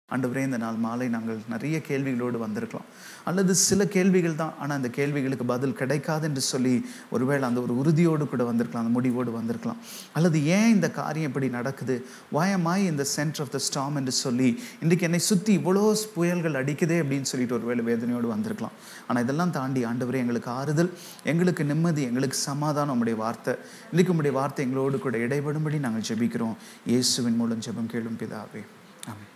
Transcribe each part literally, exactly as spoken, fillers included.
ஆண்டவரே, இந்த நாள் மாலை நாங்கள் நிறைய கேள்விகளோடு வந்திருக்கலாம், அல்லது சில கேள்விகள் தான், ஆனால் அந்த கேள்விகளுக்கு பதில் கிடைக்காது என்று சொல்லி ஒருவேளை அந்த ஒரு உறுதியோடு கூட வந்திருக்கலாம், அந்த முடிவோடு வந்திருக்கலாம். அல்லது ஏன் இந்த காரியம் இப்படி நடக்குது, why am I in the center of the storm என்று சொல்லி இன்றைக்கு என்னை சுற்றி இவ்வளோ புயல்கள் அடிக்குதே அப்படின்னு சொல்லிட்டு ஒருவேளை வேதனையோடு வந்திருக்கலாம். ஆனால் இதெல்லாம் தாண்டி ஆண்டவரே, எங்களுக்கு ஆறுதல், எங்களுக்கு நிம்மதி, எங்களுக்கு சமாதானம் உம்முடைய வார்த்தை. இன்றைக்கு உம்முடைய வார்த்தை எங்களோடு கூட இடைபடும்படி நாங்கள் ஜெபிக்கிறோம். இயேசுவின் மூலம் ஜெபம் கேளும் பிதாவே, ஆமென்.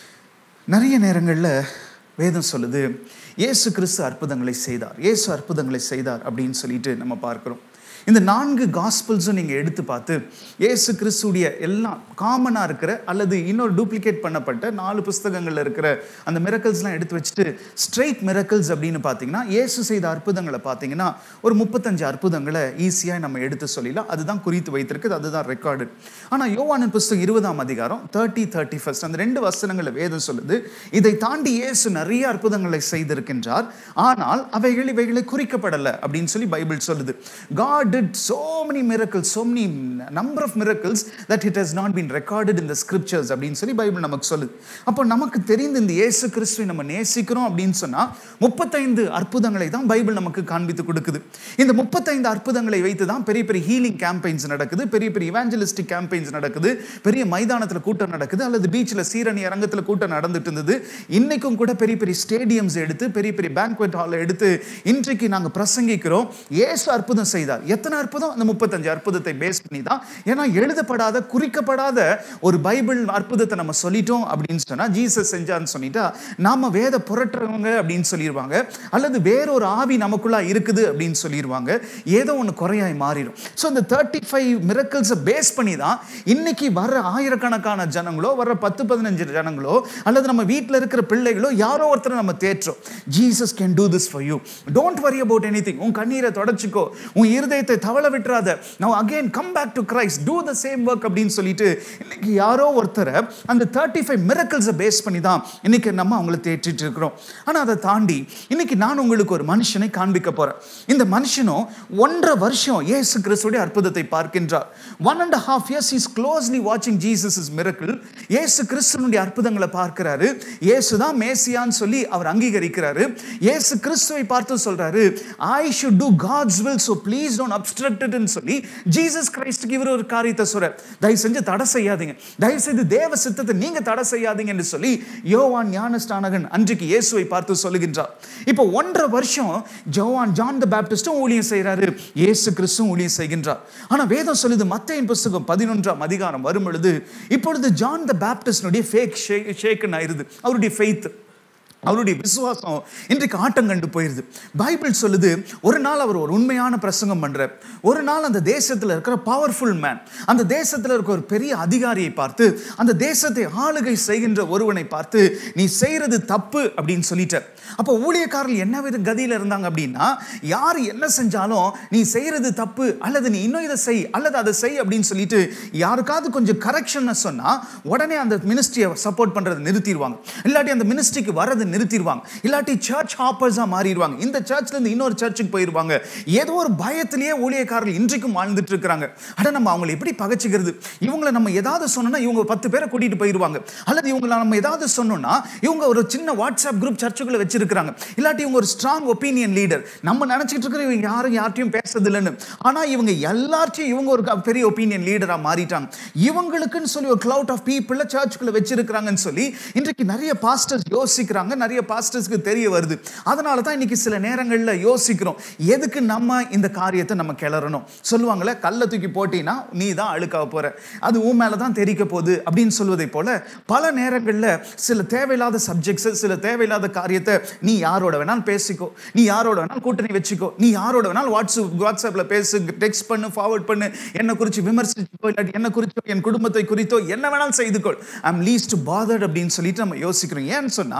நிறைய நேரங்களில் வேதம் சொல்லுது, இயேசு கிறிஸ்து அற்புதங்களை செய்தார், இயேசு அற்புதங்களை செய்தார் அப்படின்னு சொல்லிட்டு நம்ம பார்க்குறோம். இந்த நான்கு காஸ்பிள்ஸும் நீங்கள் எடுத்து பார்த்து இயேசு கிறிஸ்துடைய எல்லாம் காமனாக இருக்கிற அல்லது இன்னொரு டூப்ளிகேட் பண்ணப்பட்ட நாலு புஸ்தகங்களில் இருக்கிற அந்த மிரக்கல்ஸ்லாம் எடுத்து வச்சுட்டு ஸ்ட்ரெயிட் மிரக்கல்ஸ் அப்படின்னு பார்த்தீங்கன்னா, இயேசு செய்த அற்புதங்களை பார்த்தீங்கன்னா ஒரு முப்பத்தஞ்சு அற்புதங்களை ஈஸியாக நம்ம எடுத்து சொல்லிடலாம். அதுதான் குறித்து வைத்திருக்குது, அதுதான் ரெக்கார்டு. ஆனால் யோவானின் புஸ்தகம் இருபதாம் அதிகாரம் தேர்ட்டி தேர்ட்டி ஃபர்ஸ்ட் அந்த ரெண்டு வசனங்களை வேதம் சொல்லுது, இதை தாண்டி இயேசு நிறைய அற்புதங்களை செய்திருக்கின்றார், ஆனால் அவைகள் இவைகளை குறிக்கப்படலை அப்படின்னு சொல்லி பைபிள் சொல்லுது. God did so many miracles, so many number of miracles that it has not been recorded in the scriptures அப்படின்னு சொல்லி பைபிள் நமக்கு சொல்லுது. அப்போ நமக்கு தெரிந்து இந்த இயேசு கிறிஸ்துவை நம்ம நேசிக்கிறோம் அப்படின்னு சொன்னால் முப்பத்தைந்து அற்புதங்களை தான் பைபிள் நமக்கு காண்பித்து கொடுக்குது. இந்த முப்பத்தைந்து அற்புதங்களை வைத்து தான் பெரிய பெரிய ஹீலிங் கேம்பெயின்ஸ் நடக்குது, பெரிய பெரிய இவாஞ்சலிஸ்டிக் கேம்பெயின்ஸ் நடக்குது, பெரிய மைதானத்தில் கூட்டம் நடக்குது, அல்லது பீச்சில் சீரணி அரங்கத்தில் கூட்டம் நடந்துட்டு இருந்தது. இன்னைக்கும் கூட பெரிய பெரிய ஸ்டேடியம்ஸ் எடுத்து பெரிய பெரிய பேங்க்வெட் ஹாலை எடுத்து இன்றைக்கு நாங்கள் பிரசங்கிக்கிறோம். இயேசு அற்புதம் செய்தார். எத்தனை அற்புதம்? அந்த முப்பத்தஞ்சு அற்புதத்தை பேஸ் பண்ணி தான். ஏன்னா எழுதப்படாத, குறிக்கப்படாத ஒரு பைபிள் அற்புதத்தை நம்ம சொல்லிட்டோம் அப்படின்னு சொன்னா, ஜீசஸ் செஞ்சான்னு சொல்லிட்டா நாம வேத புரட்டுறவங்க அப்படின்னு சொல்லிடுவாங்க, அல்லது வேறொரு ஆவி நமக்குள்ளா இருக்குது அப்படின்னு சொல்லிடுவாங்க, ஏதோ ஒன்று குறையாய் மாறிடும். ஸோ இந்த தேர்ட்டி ஃபைவ் மிரக்கல்ஸை பேஸ் பண்ணி தான் இன்னைக்கு வர ஆயிரக்கணக்கான ஜனங்களோ, வர பத்து பதினஞ்சு ஜனங்களோ, அல்லது நம்ம வீட்டில் இருக்கிற பிள்ளைகளோ யாரோ ஒருத்தர் நம்ம தேற்றோம். Jesus can do this for you, don't worry about anything. உன் கண்ணீரை தொடச்சிக்கோ, உன் இருதயத்தை தவள விட்டுறாத, now again come back to Christ, do the same work அப்படின்னு சொல்லிட்டு இன்னைக்கு யாரோ ஒருத்தரை அந்த தேர்ட்டி ஃபைவ் மிரக்கல்ஸை பேஸ் பண்ணி தான் இன்னைக்கு நம்ம அவங்களை தேற்றிட்டு இருக்கிறோம். ஆனால் அதை தாண்டி இன்னைக்கு நான் உங்களுக்கு ஒரு மனுஷனை காண்பிக்க போறேன். இந்த மனுஷனும் ஒன்றரை வருஷம் இயேசு கிறிஸ்துடைய அற்புதத்தை பார்க்கின்றார். One and half years is closely வாட்சிங் ஜீசஸ் மிரக்கிள். இயேசு கிறிஸ்துவனுடைய அற்புதங்களை பார்க்கிறாரு. இயேசு தான் மேசியான்னு சொல்லி அவர் அங்கீகரிக்கிறாரு. இயேசு கிறிஸ்துவை பார்த்து சொல்றாரு, I should do God's will, so please don't obstruct it ன்னு சொல்லி ஜீசஸ் கிரைஸ்டுக்கு இவர் ஒரு காரியத்தை சொல்றார். தயவு செஞ்சு தடை செய்யாதீங்க, தயவு செய்து தேவ சித்தத்தை நீங்க தடை செய்யாதீங்க என்று சொல்லி யோவான் ஞானஸ்நானகன் அன்றைக்கு இயேசுவை பார்த்து சொல்லுகின்றார். இப்போ ஒன்றரை வருஷம் ஜோவான் ஜான் த பேப்டிஸ்டும் ஊழியம் செய்யறாரு, இயேசு கிறிஸ்துவும் ஊழியம் செய்கின்றார். ஆனா வேதம் சொல்லுது, மத்தேயின் புஸ்தகம் பதினொன்றாம் அதிகாரம் வரும் பொழுது, இப்பொழுது ஜான் த பேப்டிஸ்டுடைய ஃபேக் ஷேக்கன் ஆயிருது, அவருடைய ஃபெய்த், அவருடைய விசுவாசம் இன்றைக்கு ஆட்டம் கண்டு போயிருது. பைபிள் சொல்லுது, ஒரு நாள் அவர் ஒரு உண்மையான பிரசங்கம் பண்றார். ஒரு நாள் அந்த தேசத்தில் இருக்கிற பவர்ஃபுல் மேன், அந்த தேசத்தில் இருக்க ஒரு பெரிய அதிகாரியை பார்த்து, அந்த தேசத்தை ஆளுகை செய்கின்ற ஒருவனை பார்த்து, நீ செய்யறது தப்பு அப்படின்னு சொல்லிட்டார். அப்போ ஊழியக்காரர்கள் என்ன வித கதியில் இருந்தாங்க அப்படின்னா, யார் என்ன செஞ்சாலும் நீ செய்யறது தப்பு, அல்லது நீ இன்னும் இதை செய், அல்லது அதை செய் அப்படின்னு சொல்லிட்டு யாருக்காவது கொஞ்சம் கரெக்ஷன் சொன்னா உடனே அந்த மினிஸ்ட்ரியை சப்போர்ட் பண்றதை நிறுத்திடுவாங்க, இல்லாட்டி அந்த மினிஸ்ட்ரிக்கு வரது நிறுத்திடுவாங்க, இல்லாட்டி சர்ச் ஹாப்பர்ஸா மாறிடுவாங்க, இந்த சர்ச்ல இருந்து இன்னொரு சர்ச்சுக்கு போயிருவாங்க. ஏதோ ஒரு பயத்திலேயே ஊழியக்காரர்கள் இன்றைக்கும் வாழ்ந்துட்டு இருக்கிறாங்க. அட நம்ம அவங்களை எப்படி பகைச்சிக்கிறது? இவங்களை நம்ம ஏதாவது சொன்னோம்னா இவங்க பத்து பேரை கூட்டிட்டு போயிருவாங்க, அல்லது இவங்களை நம்ம ஏதாவது சொன்னோம்னா இவங்க ஒரு சின்ன வாட்ஸ்அப் குரூப் சர்ச்சுக்குள்ள வச்சிருக்காங்க, இல்லாட்டி இவங்க ஒரு ஸ்ட்ராங் ஒப்பீனியன் லீடர், நம்ம நினைச்சிட்டு இருக்கிற இவங்க யாரும் யார்ட்டையும் பேசுறது இல்லைன்னு. ஆனா இவங்க எல்லாத்தையும் இவங்க ஒரு பெரிய ஒப்பீனியன் லீடரா மாறிட்டாங்க. இவங்களுக்குன்னு சொல்லி ஒரு கிளவுட் ஆஃப் பீப்புள சர்ச்சுக்குள்ள வச்சிருக்காங்கன்னு சொல்லி இன்றைக்கு நிறைய பாஸ்டர்ஸ் யோசிக்கிறாங்க, நிறைய பாஸ்டர்ஸ்க்கு தெரிய வருது. அதனால தான் இன்னைக்கு சில நேரங்களில் யோசிக்கிறோம், எதுக்கு நம்ம இந்த காரியத்தை நம்ம கிளறணும். சொல்லுவாங்களே, கல்லை தூக்கி போட்டீங்கன்னா நீ தான் அழுக்காக போற, அது உன் மேலே தான் தெரிக்க போகுது அப்படின்னு சொல்வதை போல பல நேரங்களில் சில தேவையில்லாத சப்ஜெக்ட்ஸ், சில தேவையில்லாத காரியத்தை நீ யாரோட வேணாலும் பேசிக்கோ, நீ யாரோட வேணாலும் கூட்டணி வச்சுக்கோ, நீ யாரோட வேணாலும் வாட்ஸ்அப் வாட்ஸ்அப்பில் பேசு, டெக்ஸ்ட் பண்ணு, ஃபார்வர்ட் பண்ணு, என்னை குறித்து விமர்சிச்சுக்கோ, இல்லாட்டி என்ன குறித்தோ என் குடும்பத்தை குறித்தோ என்ன வேணாலும் செய்துக்கோ, ஐ அம் லீஸ்ட் பாதர்ட் அப்படின்னு சொல்லிட்டு நம்ம யோசிக்கிறோம். ஏன்னு சொன்னா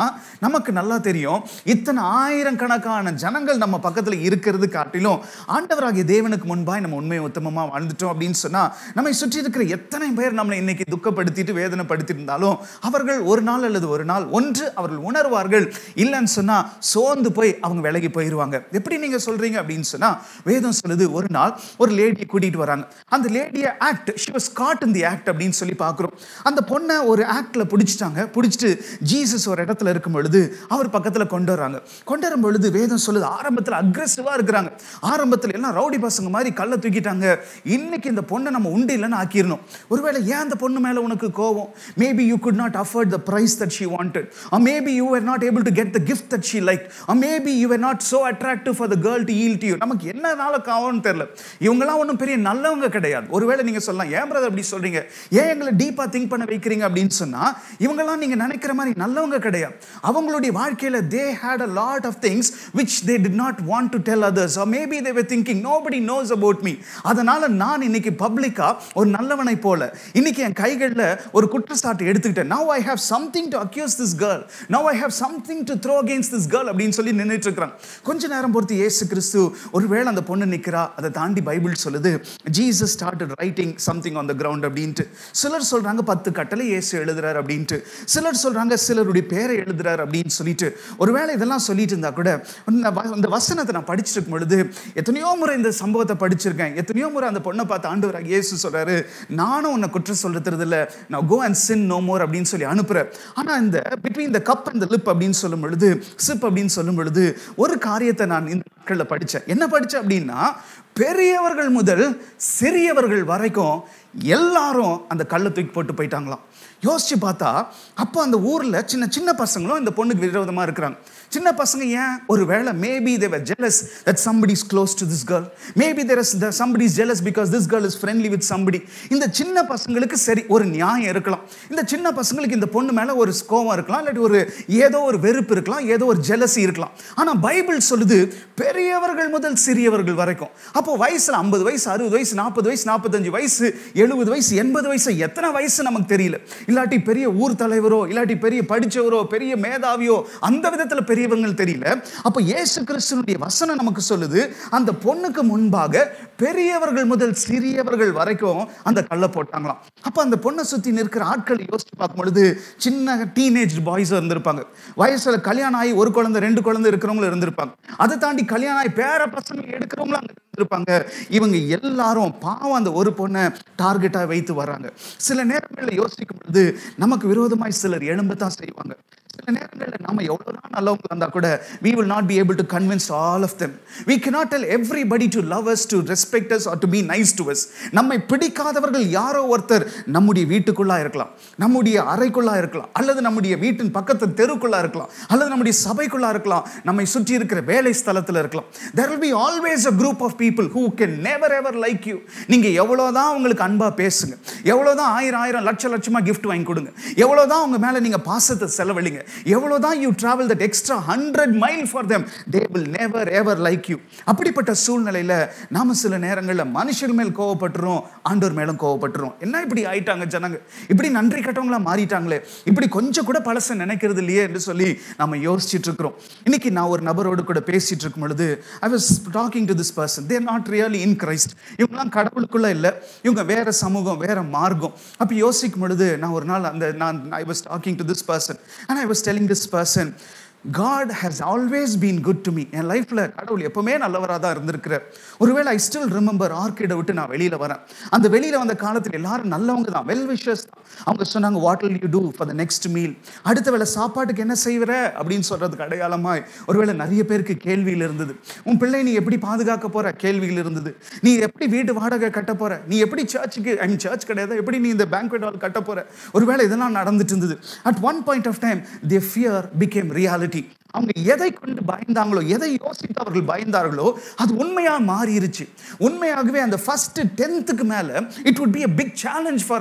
நமக்கு நல்லா தெரியும், இத்தனை ஆயிரக்கணக்கான ஜனங்கள் நம்ம பக்கத்தில் இருக்கிறது காட்டிலும் ஆண்டவராகிய தேவனுக்கு முன்பாய் நம்ம உண்மை உத்தமமாக வாழ்ந்துட்டோம் அப்படின்னு சொன்னால், நம்மை சுற்றி இருக்கிற எத்தனை பேர் நம்மளை இன்னைக்கு துக்கப்படுத்திட்டு வேதனைப்படுத்தியிருந்தாலும் அவர்கள் ஒரு நாள் அல்லது ஒரு நாள் ஒன்று அவர்கள் உணர்வார்கள். இல்லைன்னு சொன்னால் சோர்ந்து போய் அவங்க விலகி போயிடுவாங்க. எப்படி நீங்கள் சொல்கிறீங்க அப்படின்னு சொன்னால், வேதம் சொல்லுது, ஒரு நாள் ஒரு லேடியை கூட்டிகிட்டு வராங்க. அந்த லேடியை act she was caught in the act அப்படின்னு சொல்லி பார்க்குறோம். அந்த பொண்ணை ஒரு ஆக்டில் பிடிச்சிட்டாங்க. பிடிச்சிட்டு ஜீசஸ் ஒரு இடத்துல இருக்கும் பொழுது அவர் பக்கத்தில் கொண்டு வராங்க. கொண்டு வரும் பொழுது வேதம் சொல்லுது, ஆரம்பத்தில் அக்ரெசிவாக இருக்கிறாங்க. ஆரம்பத்தில் எல்லாம் ரவுடி பசங்க மாதிரி கல்லை தூக்கிட்டாங்க. இன்னைக்கு இந்த பொண்ணை நம்ம உண்டு இல்லைன்னு ஆக்கிடணும். ஒருவேளை ஏன் அந்த பொண்ணு மேலே உனக்கு கோவம்? Maybe you could not afford the price that she wanted, or maybe you were not able to get the gift that she liked, or maybe you were not so attractive for the girl to yield to you. நமக்கு என்னனால காவன்னு தெரியல. இவங்கெல்லாம் ஒன்றும் பெரிய நல்லவங்க கிடையாது. ஒருவேளை நீங்க சொல்லலாம், ஏன் பிரதர் அப்படி சொல்றீங்க, ஏன் எங்களை டீப்பா திங்க் பண்ண வைக்கிறீங்க அப்படின்னு சொன்னா, இவங்கெல்லாம் நீங்க நினைக்கிற மாதிரி நல்லவங்க கிடையாது. அவங்களுடைய வாழ்க்கையில they had a lot of things which they did not want to tell others, or maybe they were thinking nobody knows about me. அதனால நான் இன்னைக்கு பப்ளிக்கா ஒரு நல்லவனை போல இன்னைக்கு என் கைகளில் ஒரு குற்றச்சாட்டு எடுத்துக்கிட்டேன். now I have something to accuse this girl, now I have something to throw against this girl அப்படின்னு சொல்லி நின்னுட்டு இருக்காங்க. கொஞ்ச நேரம் பொறுத்து இயேசு கிறிஸ்து ஒருவேளை அந்த பொண்ணு நிக்கிறா, அதை தாண்டி பைபிள் சொல்லுது Jesus started writing something on the ground அப்படின்ட்டு. சிலர் சொல்றாங்க பத்து கட்டளை இயேசு எழுதுறாரு அப்படின்ட்டு, சிலர் சொல்றாங்க சிலருடைய பேரை எழுதுறாரு அப்படின்னு சொல்லிட்டு. ஒருவேளை இதெல்லாம் சொல்லிட்டு இருந்தா கூட இந்த வசனத்தை நான் படிச்சுட்டு இருக்கும் பொழுது எத்தனையோ முறை இந்த சம்பவத்தை படிச்சிருக்கேன். எத்தனையோ முறை அந்த பொண்ணை பார்த்து ஆண்டவராகிய இயேசு சொல்றாரு, நானும் உன்னை குற்றம் சொல்றது இல்லை, நான் go and sin no more அப்படின்னு சொல்லி அனுப்புறேன். ஆனா இந்த between the cup and the lip அப்படின்னு சொல்லும் பொழுது, சிப் அப்படின்னு சொல்லும் பொழுது ஒரு காரியத்தை நான் இந்த நாட்களில் படித்தேன். என்ன படித்தேன் அப்படின்னா, பெரியவர்கள் முதல் சிறியவர்கள் வரைக்கும் எல்லாரும் அந்த கல்லை தூக்கி போட்டு போயிட்டாங்களாம். யோசிச்சு பார்த்தா அப்போ அந்த ஊர்ல சின்ன சின்ன பசங்களும் இந்த பொண்ணுக்கு விரோதமா இருக்கிறாங்க. சின்ன பசங்க ஏன்? ஒரு வேளை maybe they were jealous that somebody is close to this girl, maybe there is somebody is jealous because this girl is friendly with somebody. இந்த சின்ன பசங்களுக்கு சரி ஒரு நியாயம் இருக்கலாம். இந்த சின்ன பசங்களுக்கு இந்த பொண்ணு மேல ஒரு கோபம் இருக்கலாம், இல்லாட்டி ஒரு ஏதோ ஒரு வெறுப்பு இருக்கலாம், ஏதோ ஒரு ஜெலசி இருக்கலாம். ஆனா பைபிள் சொல்லுது பெரியவர்கள் முதல் சிறியவர்கள் வரைக்கும். அப்போ வயசுல ஐம்பது வயசு, அறுபது வயசு, நாற்பது வயசு, நாற்பத்தஞ்சு வயசு, எழுபது வயசு, எண்பது வயசு, எத்தனை வயசு நமக்கு தெரியல. இல்லாட்டி பெரிய ஊர் தலைவரோ, இல்லாட்டி பெரிய படிச்சவரோ, பெரிய மேதாவியோ, அந்த விதத்துல பெரியவங்க தெரியல. அப்ப இயேசு கிறிஸ்துவினுடைய வசனம் நமக்கு சொல்லுது, அந்த பொண்ணுக்கு முன்பாக பெரியவர்கள் முதல் சிறியவர்கள் வரைக்கும் அந்த கல்லை போட்டாங்களாம். அப்ப அந்த பொண்ணை சுத்தி நிற்கிற ஆட்கள் யோசிச்சு பார்க்கும் பொழுது சின்ன டீனேஜ் பாய்ஸ் இருந்திருப்பாங்க. வயசுல கல்யாணம் ஆகி ஒரு குழந்தை ரெண்டு குழந்தை இருக்கிறவங்களும் இருந்திருப்பாங்க. அதை தாண்டி கல்யாணம் ஆகி பேர பசங்க எடுக்கிறவங்களும் அங்க இருந்திருப்பாங்க. இவங்க எல்லாரும் பாவம் அந்த ஒரு பொண்ணை டார்கெட்டா வைத்து வராங்க. சில நேரங்களில் யோசிக்கும் பொழுது நமக்கு விரோதமாய் சிலர் எழும்பத்தான் செய்வாங்க. சில நேரங்களில் நம்ம எவ்வளவுதான் நல்லவங்க இருந்தா கூட we will not be able to convince all of them. We cannot tell everybody to love us, to respect us, or to be nice to us. நம்மை பிடிக்காதவர்கள் யாரோ ஒருத்தர் நம்முடைய வீட்டுக்குள்ளா இருக்கலாம், நம்முடைய அறைக்குள்ளா இருக்கலாம், அல்லது நம்முடைய வீட்டின் பக்கத்து தெருக்குள்ளா இருக்கலாம், அல்லது நம்முடைய சபைக்குள்ளா இருக்கலாம், நம்மை சுற்றி இருக்கிற வேலை ஸ்தலத்தில் இருக்கலாம். There will be always a group of people who can never ever like you. நீங்க எவ்வளவுதான் உங்களுக்கு அன்பா பேசுங்க, எவ்வளவுதான் ஆயிரம் ஆயிரம் லட்ச லட்சமா கிஃப்ட் வாங்கி கொடுங்க, எவ்வளவுதான் உங்க மேல நீங்க பாசத்தை செலவழிங்க, எவ்வளவுதான் you travel that extra hundred mile for them, they will never ever like you. அப்படிப்பட்ட சூழ்நிலையில நாம சில நேரங்கள்ல மனுஷர் மேல் கோவப்பட்டுறோம், ஆண்டவர் மேலும் கோவப்பட்டுறோம். என்ன இப்படி ஆயிட்டாங்க ஜனங்க, இப்படி நன்றி கட்டவங்களா மாறிட்டாங்களே, இப்படி கொஞ்சம் கூட பழச நினைக்கிறது இல்லையே என்று சொல்லி நம்ம யோசிச்சுட்டு இருக்கிறோம். இன்னைக்கு நான் ஒரு நபரோடு கூட பேசிட்டு இருக்கும் பொழுது I was talking to this person. They are not really in Christ. இவங்கெல்லாம் கடவுளுக்குள்ள இல்லை, இவங்க வேற சமூகம், வேற மார்க்கம். அப்ப யோசிக்கும் பொழுது நான் ஒரு நாள் அந்த நான் I was talking to this person and I was telling this person, God has always been good to me. என் லைஃப்ல கடவுள் எப்பவுமே நல்லவராக தான் இருந்திருக்கிறார். ஒருவேளை ஐ ஸ்டில் ரிமெம்பர் ஆர்கிடை விட்டு நான் வெளியில வரேன். அந்த வெளியில வந்த காலத்தில் எல்லாரும் நல்லவங்க தான், வெல் விஷஸ் தான். அவங்க சொன்னாங்க, what will you do for the next meal, அடுத்த வேளை சாப்பாட்டுக்கு என்ன செய்வற அப்படின்னு சொல்றதுக்கு அடையாளமாய் ஒருவேளை நிறைய பேருக்கு கேள்வியில் இருந்தது. உன் பிள்ளை நீ எப்படி பாதுகாக்க போற கேள்வியில் இருந்தது. நீ எப்படி வீட்டு வாடகை கட்ட போற, நீ எப்படி சர்ச்சுக்கு ஐ மீன் சர்ச் கிடையாது, எப்படி நீ இந்த பேங்க்வெட் ஹால் கட்ட போற. ஒருவேளை இதெல்லாம் நடந்துட்டு இருந்தது. At one point of time their fear became reality. அவங்க எதை கொண்டு பயந்தாங்களோ, எதை யோசித்து அவர்கள் பயந்தார்களோ அது உண்மையா மாறிடுச்சு. உண்மையாகவே அந்த ஃபர்ஸ்ட் டென்த்துக்கு மேல it would be a big challenge for us.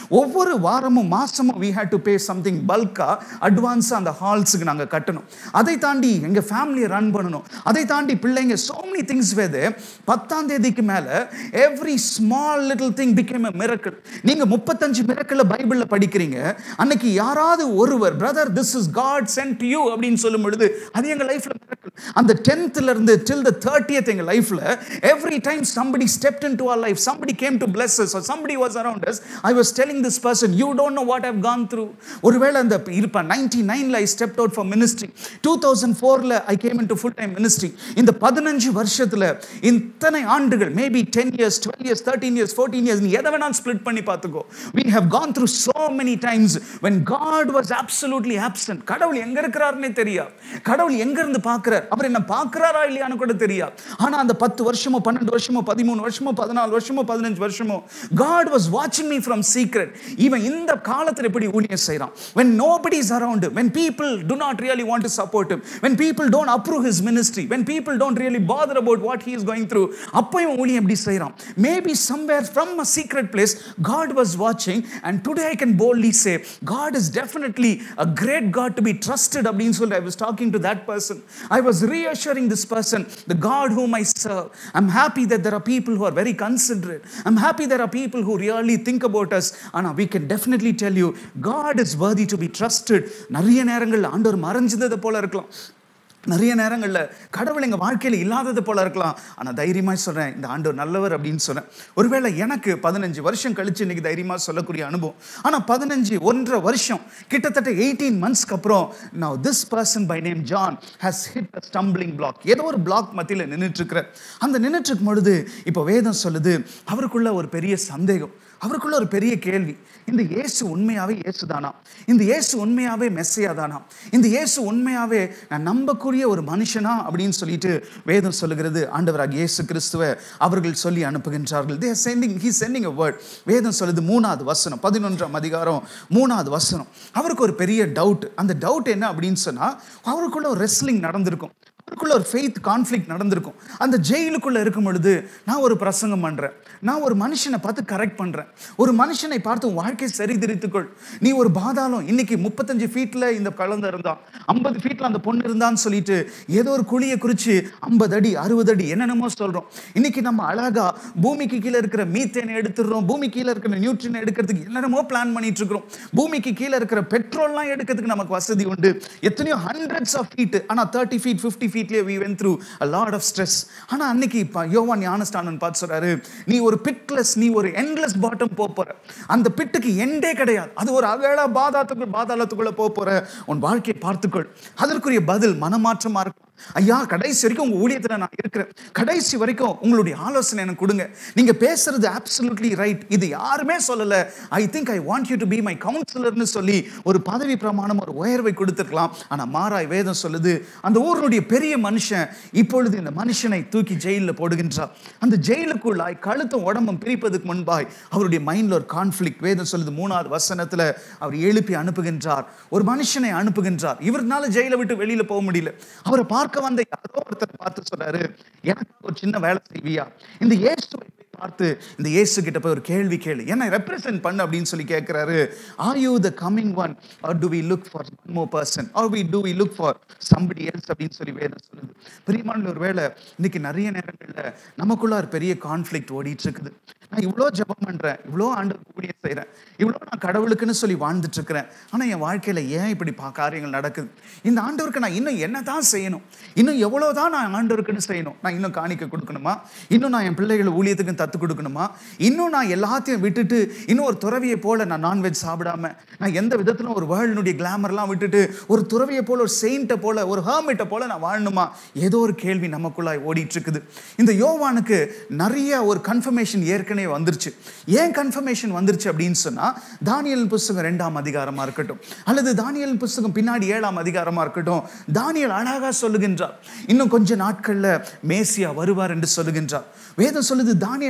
ஒவ்வொரு வாரமும் மாசமும் we had to pay something பல்கா அட்வான்ஸா அந்த ஹால்ஸுக்கு நாங்க கட்டணும். அதை தாண்டி எங்க ஃபேமிலியை ரன் பண்ணணும். அதை தாண்டி பிள்ளைங்க so many things were there. பத்தாம் தேதிக்கு மேல every small little thing became a miracle. நீங்க முப்பத்தஞ்சு மிரக்கல்ல பைபிள்ல படிக்கிறீங்க. அன்னைக்கு யாராவது ஒருவர் brother this is God sent to you அப்படின்னு சொல்லும் பொழுது அது எங்க லைஃப்ல miracle. அந்த tenthல இருந்து till the thirtieth எங்க லைஃப்ல every time somebody stepped into our life, somebody came to bless us or somebody was around us, I was telling this person, you don't know what I've gone through. ஒருவேளை அந்த இருப்ப ninety-nine I stepped out for ministry. two thousand four I came into full time ministry. இந்த பதினஞ்சு வருஷத்துல இத்தனை ஆண்டுகள், maybe ten years, twelve years, thirteen years, fourteen years, நீ எதை வேணாலும் ஸ்ப்ளிட் பண்ணி பார்த்துக்கோ. We have gone through so many times when God was absolutely absent. கடவுள் எங்க இருக்கிறாருன்னே தெரியாது. கடவுள் எங்க இருந்து பார்க்கிறார், அவர் என்ன பார்க்கிறாரா இல்லையான்னு கூட தெரியாது. ஆனா அந்த பத்து வருஷமோ பன்னெண்டு வருஷமோ பதிமூணு வருஷமோ பதினாலு வருஷமோ பதினஞ்சு வருஷமோ God was watching me from secret. இவன் இந்த காலத்துல எப்படி ஊழியம் செய்றான், when nobody is around him, when people do not really want to support him, when people don't approve his ministry, when people don't really bother about what he is going through, அப்போ இவன் ஊழியம் எப்படி செய்றான். Maybe somewhere from a secret place God was watching, and today I can boldly say God is definitely a great God to be trusted அப்படின்னு சொல்லி I was talking to that person. I was reassuring this person, the God whom I serve. I'm happy that there are people who are very considerate. I'm happy there are people who really think about us. Ana we can definitely tell you God is worthy to be trusted. நிறைய நேரங்கள்ல ஆண்டவர் மறைஞ்சது போல இருக்கலாம், நிறைய நேரங்கள்ல கடவுள் எங்க வாழ்க்கையில இல்லாதது போல இருக்கலாம். ஆனா தைரியமா சொல்றேன் இந்த ஆண்டவர் நல்லவர் அப்படின்னு சொன்னேன். ஒருவேளை எனக்கு பதினஞ்சு வருஷம் கழிச்சு இன்னைக்கு தைரியமா சொல்லக்கூடிய அனுபவம். ஆனா பதினஞ்சு ஒன்றரை வருஷம் கிட்டத்தட்ட எயிட்டீன் மந்த்ஸ்க்கு அப்புறம் now this person by name John has hit a stumbling block. ஏதோ ஒரு பிளாக் மத்தியில நின்றுட்டு இருக்கிற அந்த நின்றுட்டு இருக்கும் பொழுது இப்போ வேதம் சொல்லுது அவருக்குள்ள ஒரு பெரிய சந்தேகம், அவருக்குள்ள ஒரு பெரிய கேள்வி, இந்த இயேசு உண்மையாவே இயேசுதானா, இந்த இயேசு உண்மையாவே மெஸ்ஸியா தானா, இந்த இயேசு உண்மையாவே நான் நம்பக்கூடிய ஒரு மனுஷனா அப்படின்னு சொல்லிட்டு வேதம் சொல்லுகிறது. ஆண்டவராகிய இயேசு கிறிஸ்துவை அவர்கள் சொல்லி அனுப்புகின்றார்கள். they are sending he is sending a word. வேதம் சொல்லுது மூணாவது வசனம், பதினொன்றாம் அதிகாரம் மூணாவது வசனம். அவருக்கு ஒரு பெரிய டவுட். அந்த டவுட் என்ன அப்படின்னு சொன்னா அவருக்குள்ள ஒரு ரெஸ்லிங் நடந்திருக்கும், அவருக்குள்ள ஒரு ஃபெய்த் கான்ஃப்ளிக்ட் நடந்திருக்கும். அந்த ஜெயிலுக்குள்ள இருக்கும் பொழுது நான் ஒரு பிரசங்கம் பண்றேன், நான் ஒரு மனுஷனை பார்த்து கரெக்ட் பண்றேன், ஒரு மனுஷனை பார்த்து வாழ்க்கை சரி திரித்துக்கொள், நீ ஒரு பாதாளம், இன்னைக்கு முப்பத்தஞ்சு ஃபீட்ல இந்த கலந்து இருந்தா, ஐம்பது ஃபீட்ல அந்த பொண்ணு இருந்தான்னு சொல்லிட்டு ஏதோ ஒரு குழியை குறிச்சு ஐம்பது அடி அறுபது அடி என்னென்னமோ சொல்றோம். இன்னைக்கு நம்ம அழகா பூமிக்கு கீழே இருக்கிற மீத்தேனை எடுத்துடுறோம், பூமி கீழே இருக்கிற நியூட்ரின் எடுக்கிறதுக்கு என்னென்னமோ பிளான் பண்ணிட்டு இருக்கிறோம், பூமிக்கு கீழே இருக்கிற பெட்ரோல்லாம் எடுக்கிறதுக்கு நமக்கு வசதி உண்டு, எத்தனையோ ஹண்ட்ரட்ஸ் ஆஃப் ஃபீட். ஆனா தேர்ட்டி ஃபீட் ஃபிஃப்டி ஃபீட்லயே we went through a lot of stress. ஆனா அன்னைக்கு யோவான் ஞானஸ்நானன் பார்த்து சொல்றாரு, நீ ஒரு பிட்லெஸ், நீ ஒரு எண்ட்லெஸ் பாட்டம் போக போற, அந்த பிட்டுக்கு எண்டே கிடையாது, அது ஒரு அகல பாதாளத்துக்குள்ள பாதாளத்துக்குள்ள போக போற, உன் வாழ்க்கையை பார்த்துக்கொள். அதற்குரிய பதில் மனமாற்றமா இருக்கும். ஐயா கடைசி வரைக்கும் உங்க ஊழியத்துல நான் இருக்கிறேன், கடைசி வரைக்கும் உங்களுடைய ஆலோசனை எனக்கு கொடுங்க, நீங்க பேசுறது அப்சல்யூட்லி ரைட், இது யாருமே சொல்லல, I think I want you to be my கவுன்சிலர்னு சொல்லி ஒரு பதவி பிரமாணம் ஒரு உயர்வை கொடுத்துருக்கலாம். ஆனா மாறாய் வேதம் சொல்லுது அந்த ஊருடைய பெரிய மனுஷன் இப்பொழுது இந்த மனுஷனை தூக்கி ஜெயிலில் போடுகின்றார். அந்த ஜெயிலுக்குள்ளாய் கழுத்தும் உடம்பும் பிரிப்பதுக்கு முன்பாய் அவருடைய மைண்ட்ல ஒரு கான்ஃப்ளிக்ட். வேதம் சொல்லுது மூணாவது வசனத்துல அவர் எழுப்பி அனுப்புகின்றார், ஒரு மனுஷனை அனுப்புகின்றார். இவர்னால ஜெயிலை விட்டு வெளியில போக முடியல. அவரை பார்க்க வந்த யாரோ ஒருத்தர் பார்த்து சொல்றாரு, எனக்கு ஒரு சின்ன வேலை செய்வியா, இந்த இயேசுவை பார்த்து இந்த இயேசு கிட்ட போய் ஒரு கேள்வி கேளு, என்ன ரெப்ரசன்ட் பண்ணு அப்படின்னு சொல்லி கேட்கிறாரு. Are you the coming one or do we look for one more person or we do we look for somebody else அப்படின்னு சொல்லி வேதம் சொல்லுது. பிரியமான ஒருவேளை இன்னைக்கு நிறைய நேரங்கள்ல நமக்குள்ள ஒரு பெரிய கான்ஃப்ளிக்ட் ஓடிட்டு இருக்குது. நான் இவ்வளோ ஜெபம் பண்றேன், இவ்வளோ ஆண்டவருக்கு ஊழியம் செய்யறேன், இவ்வளோ நான் கடவுளுக்குன்னு சொல்லி வாழ்ந்துட்டு இருக்கிறேன், ஆனா என் வாழ்க்கையில ஏன் இப்படி காரியங்கள் நடக்குது, இந்த ஆண்டவருக்கு நான் இன்னும் என்னதான் செய்யணும், இன்னும் எவ்வளவுதான் நான் ஆண்டவருக்குன்னு செய்யணும், நான் இன்னும் காணிக்க கொடுக்கணுமா, இன்னும் நான் என் பிள்ளைகளை ஊழியத்துக்கு தத்து கொடுக்கணுமா, இன்னும் நான் எல்லாத்தையும் விட்டுட்டு இன்னும் ஒரு துறவியை போல நான் நான்வெஜ் சாப்பிடாம, நான் எந்த விதத்திலும் ஒரு வேர்ல்டுடைய கிளாமர்லாம் விட்டுட்டு ஒரு துறவியை போல ஒரு செயின்ட்டை போல ஒரு ஹெர்மிட்டை போல நான் வாழணுமா, ஏதோ ஒரு கேள்வி நமக்குள்ளாய் ஓடிட்டு இருக்குது. இந்த யோவானுக்கு நிறைய ஒரு கன்ஃபர்மேஷன் ஏற்கனவே வந்துருச்சு. ஏன் கன்ஃபர்மேஷன் வந்துருச்சு அப்படின்னு சொன்னா தானியேல் புத்தகம் இரண்டாம் அதிகாரமா இருக்கட்டும் அல்லது தானியேல் புத்தகம் பின்னாடி ஏழாம் அதிகாரமா இருக்கட்டும், தானியேல் அழகா சொல்லுகின்றார் இன்னும் கொஞ்ச நாட்கள்ல மேசியா வருவார் என்று சொல்லுகின்றார். வேதம் சொல்லுது தானியேல்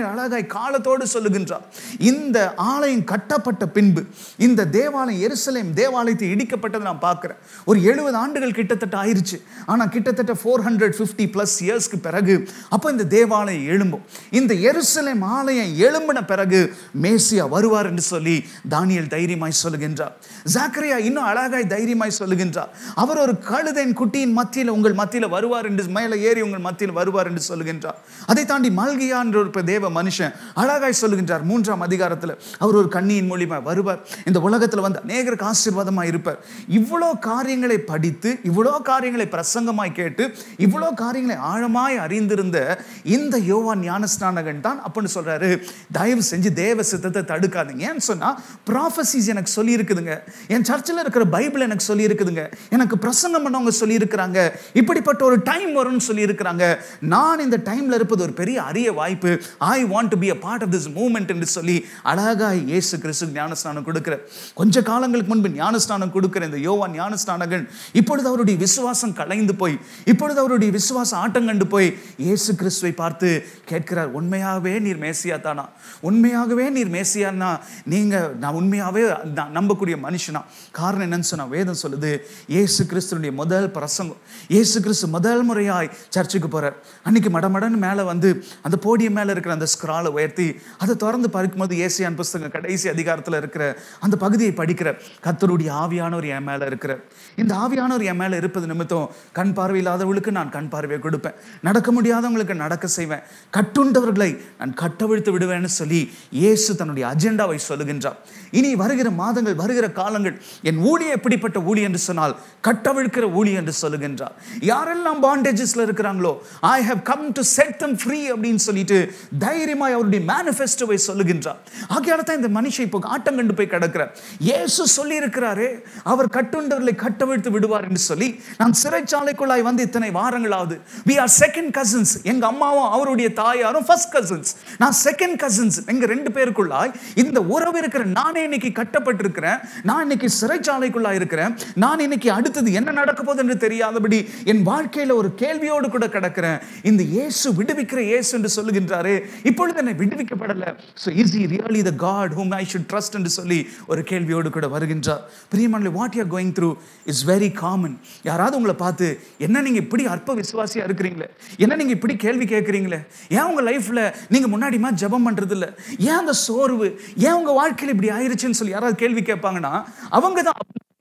தானியேல் அழகாய் காலத்தோடு சொல்லுகின்றார். இந்த ஆலயம் கட்டப்பட்ட பின்பு இந்த தேவாலயம் எருசலேம் தேவாலயத்தை இடிக்கப்பட்டதை நான் பார்க்கிறேன். ஒரு எழுபது ஆண்டுகள் கிட்டத்தட்ட ஆயிருச்சு. ஆனா கிட்டத்தட்ட ஃபோர் ஹண்ட்ரட் ஃபிஃப்டி பிளஸ் இயர்ஸ்க்கு பிறகு அப்ப இந்த தேவாலயம் எழும்பும். இந்த எருசலேம் ஆலயம் எழும்பின பிறகு மேசியா வருவார் என்று சொல்லி தானியேல் தைரியமாய் சொல்லுகின்றார். ஜக்கரியா இன்னும் அழகாய் தைரியமாய் சொல்லுகின்றார். அவர் ஒரு கழுதையின் குட்டியின் மத்தியில் உங்கள் மத்தியில் வருவார் என்று, மேலே ஏறி உங்கள் மத்தியில் வருவார் என்று சொல்லுகின்றார். அதை தாண்டி மல்கியா என்ற ஒரு தேவ மனுஷன் அழகாய் சொல்லுகின்றார். மூன்றாம் அதிகாரத்தில் அவர் ஒரு கன்னியின் மூலியமா வருவார், இந்த உலகத்தில் வந்து அநேகருக்கு ஆசீர்வாதமாய் இருப்பார். இவ்வளோ காரியங்களை படித்து, இவ்வளோ காரியங்களை பிரசங்கமாய் கேட்டு, இவ்வளோ காரியங்களை ஆழமாய் அறிந்திருந்த இந்த யோவான் ஞானஸ்நானகன் தான் அப்படின்னு சொல்றாரு, தயவு செஞ்சு தேவ சித்தத்தை தடுக்காதீங்க. ஏன்னு சொன்னா ப்ராஃபசிஸ் எனக்கு சொல்லி இருக்குதுங்க, என் சர்ச்சில் இருக்கிற பைபிள் எனக்கு சொல்லி இருக்குதுங்க, எனக்கு பிரசங்கம் பண்ணவங்க சொல்லி இருக்கிறாங்க, இப்படிப்பட்ட ஒரு டைம் வரும்னு சொல்லி இருக்கிறாங்க. நான் இந்த டைம்ல இருப்பது ஒரு பெரிய அரிய வாய்ப்பு. I want to be a part of this movement என்று சொல்லி அழகாய் இயேசு கிறிஸ்து ஞானஸ்நானம் கொடுக்கிற, கொஞ்ச காலங்களுக்கு முன்பு ஞானஸ்நானம் கொடுக்கிற இந்த யோவான் ஞானஸ்நானகன் இப்பொழுது அவருடைய விசுவாசம் கலைந்து போய், இப்பொழுது அவருடைய விசுவாசம் ஆட்டங்கண்டு போய் இயேசு கிறிஸ்துவை பார்த்து கேட்கிறார், உண்மையாகவே நீர் மேசியா தானா? உண்மையாகவே நீர் மேசியானா? நீங்க நான் உண்மையாகவே நம்பக்கூடிய மனுஷனா? காரணம் என்னன்னு சொன்னா வேதம் சொல்லுது, இயேசு கிறிஸ்துடைய முதல் பிரசங்கம், இயேசு கிறிஸ்து முதல் முறையாய் சர்ச்சுக்கு போறார். அன்னைக்கு மடமடன்னு மேலே வந்து அந்த போடியம் மேலே இருக்கிற அந்த ஸ்க்ராலை உயர்த்தி அதை திறந்து பார்க்கும்போது ஏசியான் புஸ்தகம் கடைசி அதிகாரத்தில் இருக்கிற அந்த பகுதியை படிக்கிற, கர்த்தருடைய ஆவியானவர் என் மேலே இருக்கிற, இந்த ஆவியானவர் என் மேலே இருப்பது நிமித்தம் கண் பார்வை இல்லாதவர்களுக்கு நான் கண் பார்வையை கொடுப்பேன், நடக்க முடியாதவங்களுக்கு நடக்க செய்வேன், கட்டுண்டவர்களை நான் கட்டவிழ்த்து விடுவேன்னு சொல்லி இயேசு தன்னுடைய அஜெண்டாவை சொல்லுகின்றார். இனி வருகிற மாதங்கள், வருகிற காலங்கள் என் ஊழியம் எப்படிப்பட்ட ஊழியம் என்று சொன்னால் கட்டவிழ்க்கிற ஊழியம் என்று சொல்லுகின்றார். யாரெல்லாம் பாண்டேஜஸ்ல இருக்கிறாங்களோ I have come to set them free அப்படின்னு சொல்லிட்டு தைரியமாய் அவருடைய மேனிஃபெஸ்டோவை சொல்லுகின்றார். ஆகையால தான் இந்த மனுஷன் இப்போ ஆட்டங்கண்டு போய் கிடக்கிறார். இயேசு சொல்லி இருக்கிறாரே, அவர் கட்டுண்டவர்களை கட்டவிழ்த்து விடுவார் என்று சொல்லி. நான் சிறைச்சாலைக்குள்ளாய் வந்து இத்தனை வாரங்களாவது, we are second cousins, எங்க அம்மாவும் அவருடைய தாயாரும் first cousins, நான் second cousins, எங்க ரெண்டு பேருக்குள்ளாய் இந்த உறவு இருக்கிற. நானே இன்னைக்கு கட்டப்பட்டிருக்கிறேன், நான் இன்னைக்கு சிறைச்சாலைக்குள்ளாய் இருக்கிறேன், நான் இன்னைக்கு அடுத்தது என்ன நடக்க போகுது என்று தெரியாதபடி என் வாழ்க்கையில ஒரு கேள்வியோடு கூட கிடக்கிறேன். இந்த இயேசு விடுவிக்கிற இயேசு என்று சொல்லுகின்றாரே, இப்பொழுது என்னை விடுவிக்கப்படல, so is he really the God whom I should trust என்று சொல்லி ஒரு கேள்வியோடு கூட வருகின்றார். பிரியமானவர்களே, what you are going through is very common. யாராவது உங்களை பார்த்து, என்ன நீங்க இப்படி அற்ப விசுவாசியா இருக்கிறீங்களே, என்ன நீங்க இப்படி கேள்வி கேட்கறீங்களே, ஏன் உங்க லைஃப்ல நீங்க முன்னாடிமா ஜெபம் பண்றது இல்ல, ஏன் அந்த சோர்வு, ஏன் உங்க வாழ்க்கையில இப்படி ஆயிருச்சுன்னு சொல்லி யாராவது கேள்வி கேட்பாங்கன்னா அவங்க தான்.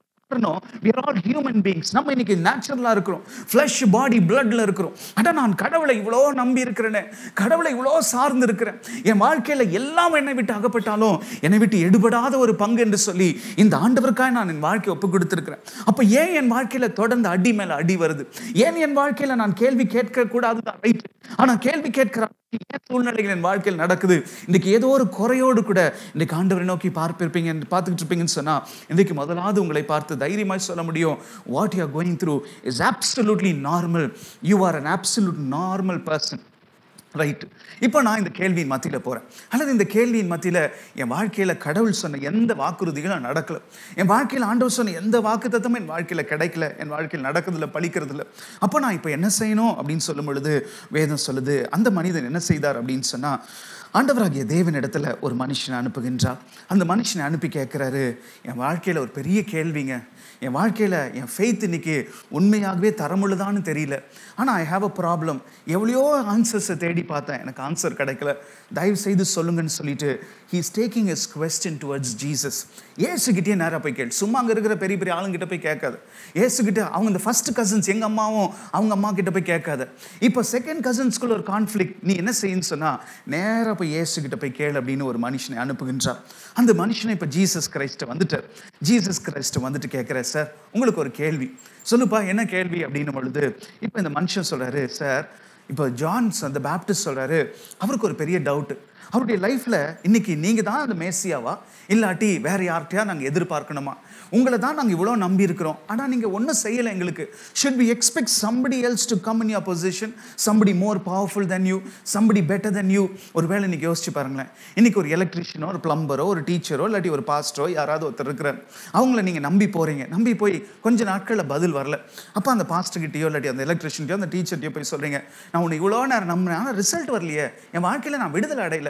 We are all human beings. நம்ம இன்னைக்கு நேச்சுரலா இருக்கிறோம், flesh body bloodல இருக்கிறோம். அட நான் கடவுளை இவ்வளோ நம்பி இருக்கிறேனே, கடவுளை இவ்வளோ சார்ந்து இருக்கிறேன், என் வாழ்க்கையில எல்லாம் என்னை விட்டு அகப்பட்டாலும் என்னை விட்டு எடுபடாத ஒரு பங்கு என்று சொல்லி இந்த ஆண்டவருக்காக நான் என் வாழ்க்கையை ஒப்பு கொடுத்திருக்கிறேன். அப்ப ஏன் என் வாழ்க்கையில தொடர்ந்து அடி மேல அடி வருது? ஏன் என் வாழ்க்கையில நான் கேள்வி கேட்க கூடாதுதான் ரைட், ஆனா கேள்வி கேட்கிற சூழ்நிலைகள் என் வாழ்க்கையில் நடக்குது. இன்னைக்கு ஏதோ ஒரு குறையோடு கூட இன்னைக்கு ஆண்டவரை நோக்கி பார்ப்பிருப்பீங்க, பார்த்துக்கிட்டு இருப்பீங்கன்னு சொன்னா இன்னைக்கு முதலாவது உங்களை பார்த்து தைரியமாய் சொல்ல முடியும், what you are going through is absolutely normal. You are an absolute normal person. Right. இப்போ நான் இந்த கேள்வியின் மத்தியில் போகிறேன், அல்லது இந்த கேள்வியின் மத்தியில் என் வாழ்க்கையில் கடவுள் சொன்ன எந்த வாக்குறுதிகளும் நடக்கல, என் வாழ்க்கையில் ஆண்டவர் சொன்ன எந்த வாக்குத்தத்தமும் என் வாழ்க்கையில் கிடைக்கல, என் வாழ்க்கையில் நடக்கிறதில்ல, பழிக்கிறதில்ல. அப்போ நான் இப்போ என்ன செய்யணும் அப்படின்னு சொல்லும் பொழுது வேதம் சொல்லுது, அந்த மனிதன் என்ன செய்தார் அப்படின்னு சொன்னால், ஆண்டவராகிய தேவனிடத்தில் ஒரு மனுஷனை அனுப்புகின்றார். அந்த மனுஷனை அனுப்பி கேட்குறாரு, என் வாழ்க்கையில் ஒரு பெரிய கேள்விங்க, என் வாழ்க்கையில் என் ஃபெய்த் இன்னைக்கு உண்மையாகவே தரமுள்ளதான்னு தெரியல, ஆனால் ஐ ஹாவ் அ ப்ராப்ளம், எவ்வளையோ ஆன்சர்ஸை தேடி பார்த்தேன், எனக்கு ஆன்சர் கிடைக்கல, தயவு செய்து சொல்லுங்கன்னு சொல்லிட்டு he is taking his question towards Jesus. ஏசுகிட்டே நேராக போய் கேட்டு, சும்மா அங்கே இருக்கிற பெரிய பெரிய ஆளுங்கிட்ட போய் கேட்காது, ஏசுகிட்ட அவங்க இந்த ஃபர்ஸ்ட் கசின்ஸ் எங்கள் அம்மாவும் அவங்க அம்மா கிட்ட போய் கேட்காது. இப்போ செகண்ட் கசின்ஸ்குள்ள ஒரு கான்ஃப்ளிக்ட், நீ என்ன செய்யுன்னு சொன்னால் நேராக போய் ஏசுகிட்ட போய் கேளு அப்படின்னு ஒரு மனுஷனை அனுப்புகின்றார். அந்த மனுஷனை இப்போ ஜீசஸ் கிரைஸ்ட்டை வந்துட்டார். ஜீசஸ் கிரைஸ்ட்டை வந்துட்டு கேட்குற, சார் உங்களுக்கு ஒரு கேள்வி, சொல்லுப்பா என்ன கேள்வி அப்படின்னு பொழுது இப்போ இந்த மனுஷன் சொல்கிறாரு, சார் இப்போ ஜான்ஸ் அந்த பேப்டிஸ்ட் சொல்கிறாரு, அவருக்கு ஒரு பெரிய டவுட்டு, அவருடைய லைஃப்பில் இன்னைக்கு நீங்கள் தான் அந்த மேசியாவா இல்லாட்டி வேறு யார்கிட்டையா நாங்கள் எதிர்பார்க்கணுமா? உங்களை தான் நாங்கள் இவ்வளோ நம்பி இருக்கிறோம், ஆனால் நீங்கள் ஒன்றும் செய்யலை எங்களுக்கு. Should we expect somebody else to come in your position, somebody more powerful than you, somebody better than you? ஒரு வேளை இன்னைக்கு யோசிச்சு பாருங்களேன், இன்னைக்கு ஒரு எலக்ட்ரிஷியனோ, ஒரு பிளம்பரோ, ஒரு டீச்சரோ, இல்லாட்டி ஒரு பாஸ்டரோ யாராவது ஒருத்தர் இருக்கிறார், அவங்கள நீங்கள் நம்பி போகிறீங்க, நம்பி போய் கொஞ்ச நாட்களில் பதில் வரல. அப்போ அந்த பாஸ்டர்கிட்டையோ இல்லாட்டி அந்த எலக்ட்ரிஷியன்ட்டையோ அந்த டீச்சர்கிட்டையோ போய் சொல்கிறீங்க, நான் உன்னை இவ்வளோ நேரம் நம்பினேன், ஆனால் ரிசல்ட் வரலையே, என் வாழ்க்கையில் நான் விடுதலை அடையல,